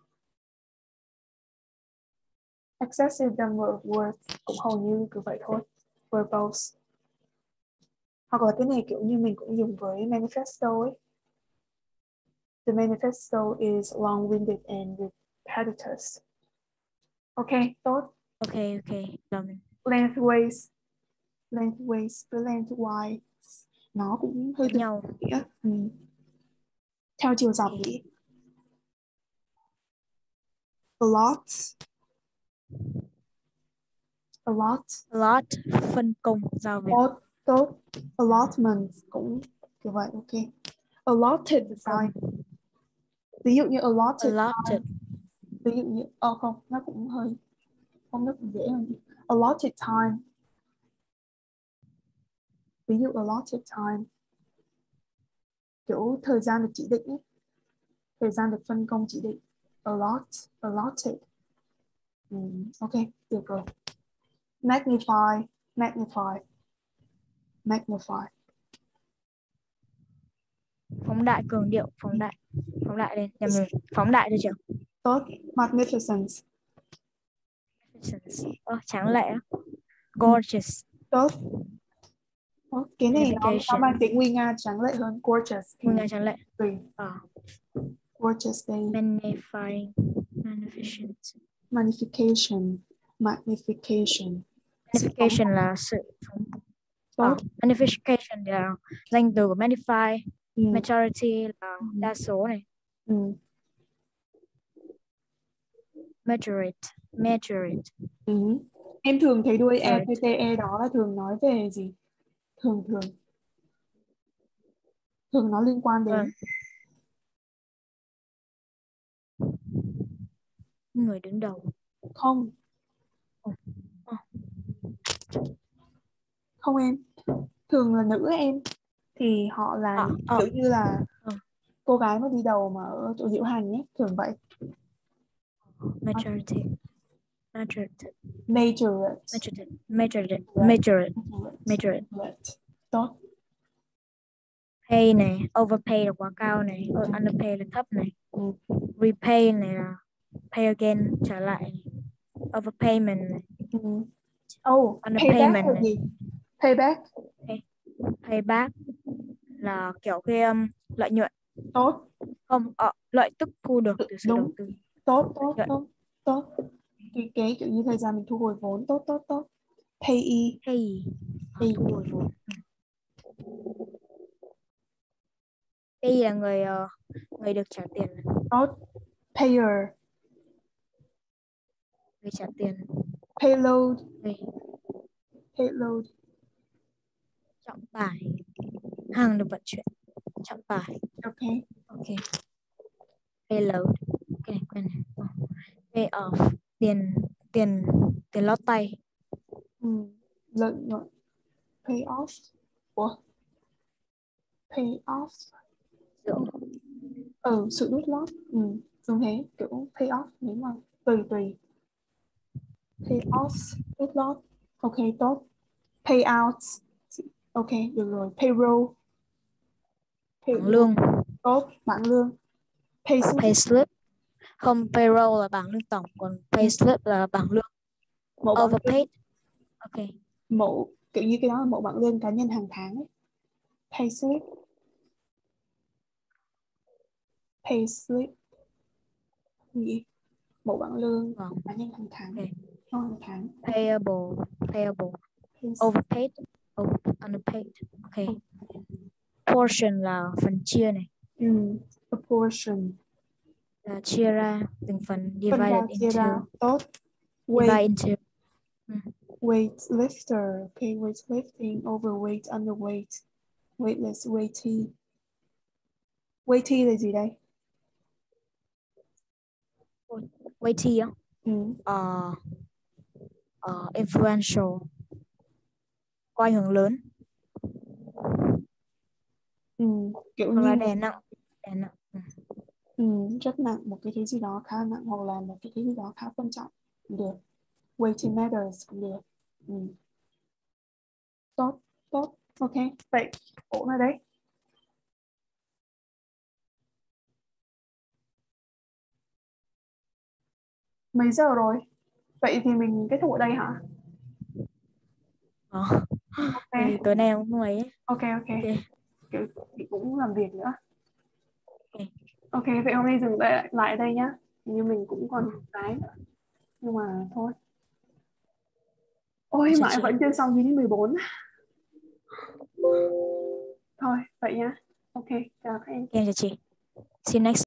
Excessive number of words cũng hầu như cứ vậy thôi. Verbose. Hoặc là cái này kiểu như mình cũng dùng với manifesto ấy. The manifesto is long-winded and repetitious. Ok, tốt. Ok, ok. Rồi. Lengthways. Lengthways với lengthwise nó cũng hơi Giống nhau. nghĩa. Ừ. Theo chiều dọc nhỉ. A lot. A lot. A lot, phân công giao việc. Tốt, tốt. Allotment cũng kiểu vậy, ok. Allotted là sao em? Ví dụ như allotted. Allotted. Ví dụ như, ờ oh, không, nó cũng hơi, không, nó cũng dễ hơn. Allotted time. Ví dụ allotted time. Kiểu thời gian được chỉ định ấy. Thời gian được phân công chỉ định. Allot, allotted. Mm, ok, được rồi. Magnify, magnify, magnify. Phóng đại, cường điệu, phóng đại. Phóng đại lên, nhầm rồi. Phóng đại thôi chưa? Tốt, magnificent. Ơ, tráng lệ. Gorgeous. Tốt. Tốt. Cái này nó, nó mang Magnification. tính nguy nga tráng lệ hơn gorgeous. Nguy nga tráng lệ. Tùy. Ờ. Gorgeous đây. Magnifying. Magnificent. Magnification. Magnification. Magnification là sự Tốt. uh, magnification là danh từ của magnify. Ừ. Majority là Ừ. đa số này. Ừ. Majority. Majority. Ừ. Em thường thấy đuôi e Majority. pê tê e đó là thường nói về gì? Thường thường. Thường nó liên quan đến Vâng. Người đứng đầu. không. Ờ. Ờ. Không em. Thường là nữ em. Thì họ là À, à. kiểu như là Ừ. cô gái mà đi đầu mà ở chỗ diễu hành ấy, thường vậy. Majority. Majority. Majority. Majority. Majority. Majority. Majority. Tốt. Pay này, overpay là quá cao này, underpay là thấp này. Ừ. Repay này là pay again, trả lại. Overpayment này. Ừ. Oh, payback Underpayment là này. gì? Payback. Pay, payback là kiểu cái um, lợi nhuận. Tốt. Không, ờ, lợi tức thu được từ sự Đúng. đầu tư. Tốt, tốt, tốt, tốt. Cái, cái kiểu như thời gian mình thu hồi vốn. Tốt, tốt, tốt. Payee. Pay, Pay. thu hồi vốn. Pay là người uh, người được trả tiền. Tốt. Payer. Người trả tiền. Payload. Người Payload. trọng tải. Hàng được vận chuyển. Trọng tải. Ok. Ok. Payload. Cái này quen này. Pay off. Tiền tiền tiền lót tay. Ừ. Lợi nhuận. Pay off. Ủa? Pay off. Dưỡng. Ừ, sự đút lót. Ừ, đúng thế. Kiểu pay off nếu mà tùy tùy. Pay off. Đút lót. Ok, tốt. Pay out. Ok, được rồi. Payroll. Bảng lương. Tốt, bảng lương. Pay slip. Pay slip. Không, payroll là bảng lương tổng, còn pay slip là bảng lương. Mẫu bảng Overpaid. lương. Ok. Mẫu, kiểu như cái đó là mẫu bảng lương cá nhân hàng tháng ấy. Pay slip. pay slip gì bộ bảng lương Vâng. cá nhân hàng tháng. Ok. Cho hàng tháng. Payable, payable, Pay slip. overpaid, over, underpaid. Ok. Portion là phần chia này, Ừ. A portion. là chia ra từng phần, Phân divided ra chia ra. into, Tốt. divide Weight. into. Ừ. Weightlifter. Okay, weightlifting. Overweight, underweight. Weightless, weighty. Weighty là gì đây? Weighty á. Ừ. Ờ, ờ, influential, có ảnh hưởng lớn, Ừ. Kiểu hoặc là như đè nặng, đè nặng. Ừ. ừ, rất nặng, một cái thứ gì đó khá nặng hoặc là một cái thứ gì đó khá quan trọng cũng được. Weighty matters cũng được. Ừ. Tốt, tốt. Ok, vậy ổn rồi đấy. Mấy giờ rồi? Vậy thì mình kết thúc ở đây hả? Ờ. Ok, Thì tối nay cũng không ấy. ok, ok. Ok. Kiểu chị cũng làm việc nữa. Ok. Ok, vậy hôm nay dừng lại lại ở đây nhá. Hình như mình cũng còn một cái nữa. Nhưng mà thôi. Ôi, Chào mãi chị. vẫn chưa xong đến mười bốn. Thôi, vậy nhá. Ok, chào các em. Ok, chào chị. See you next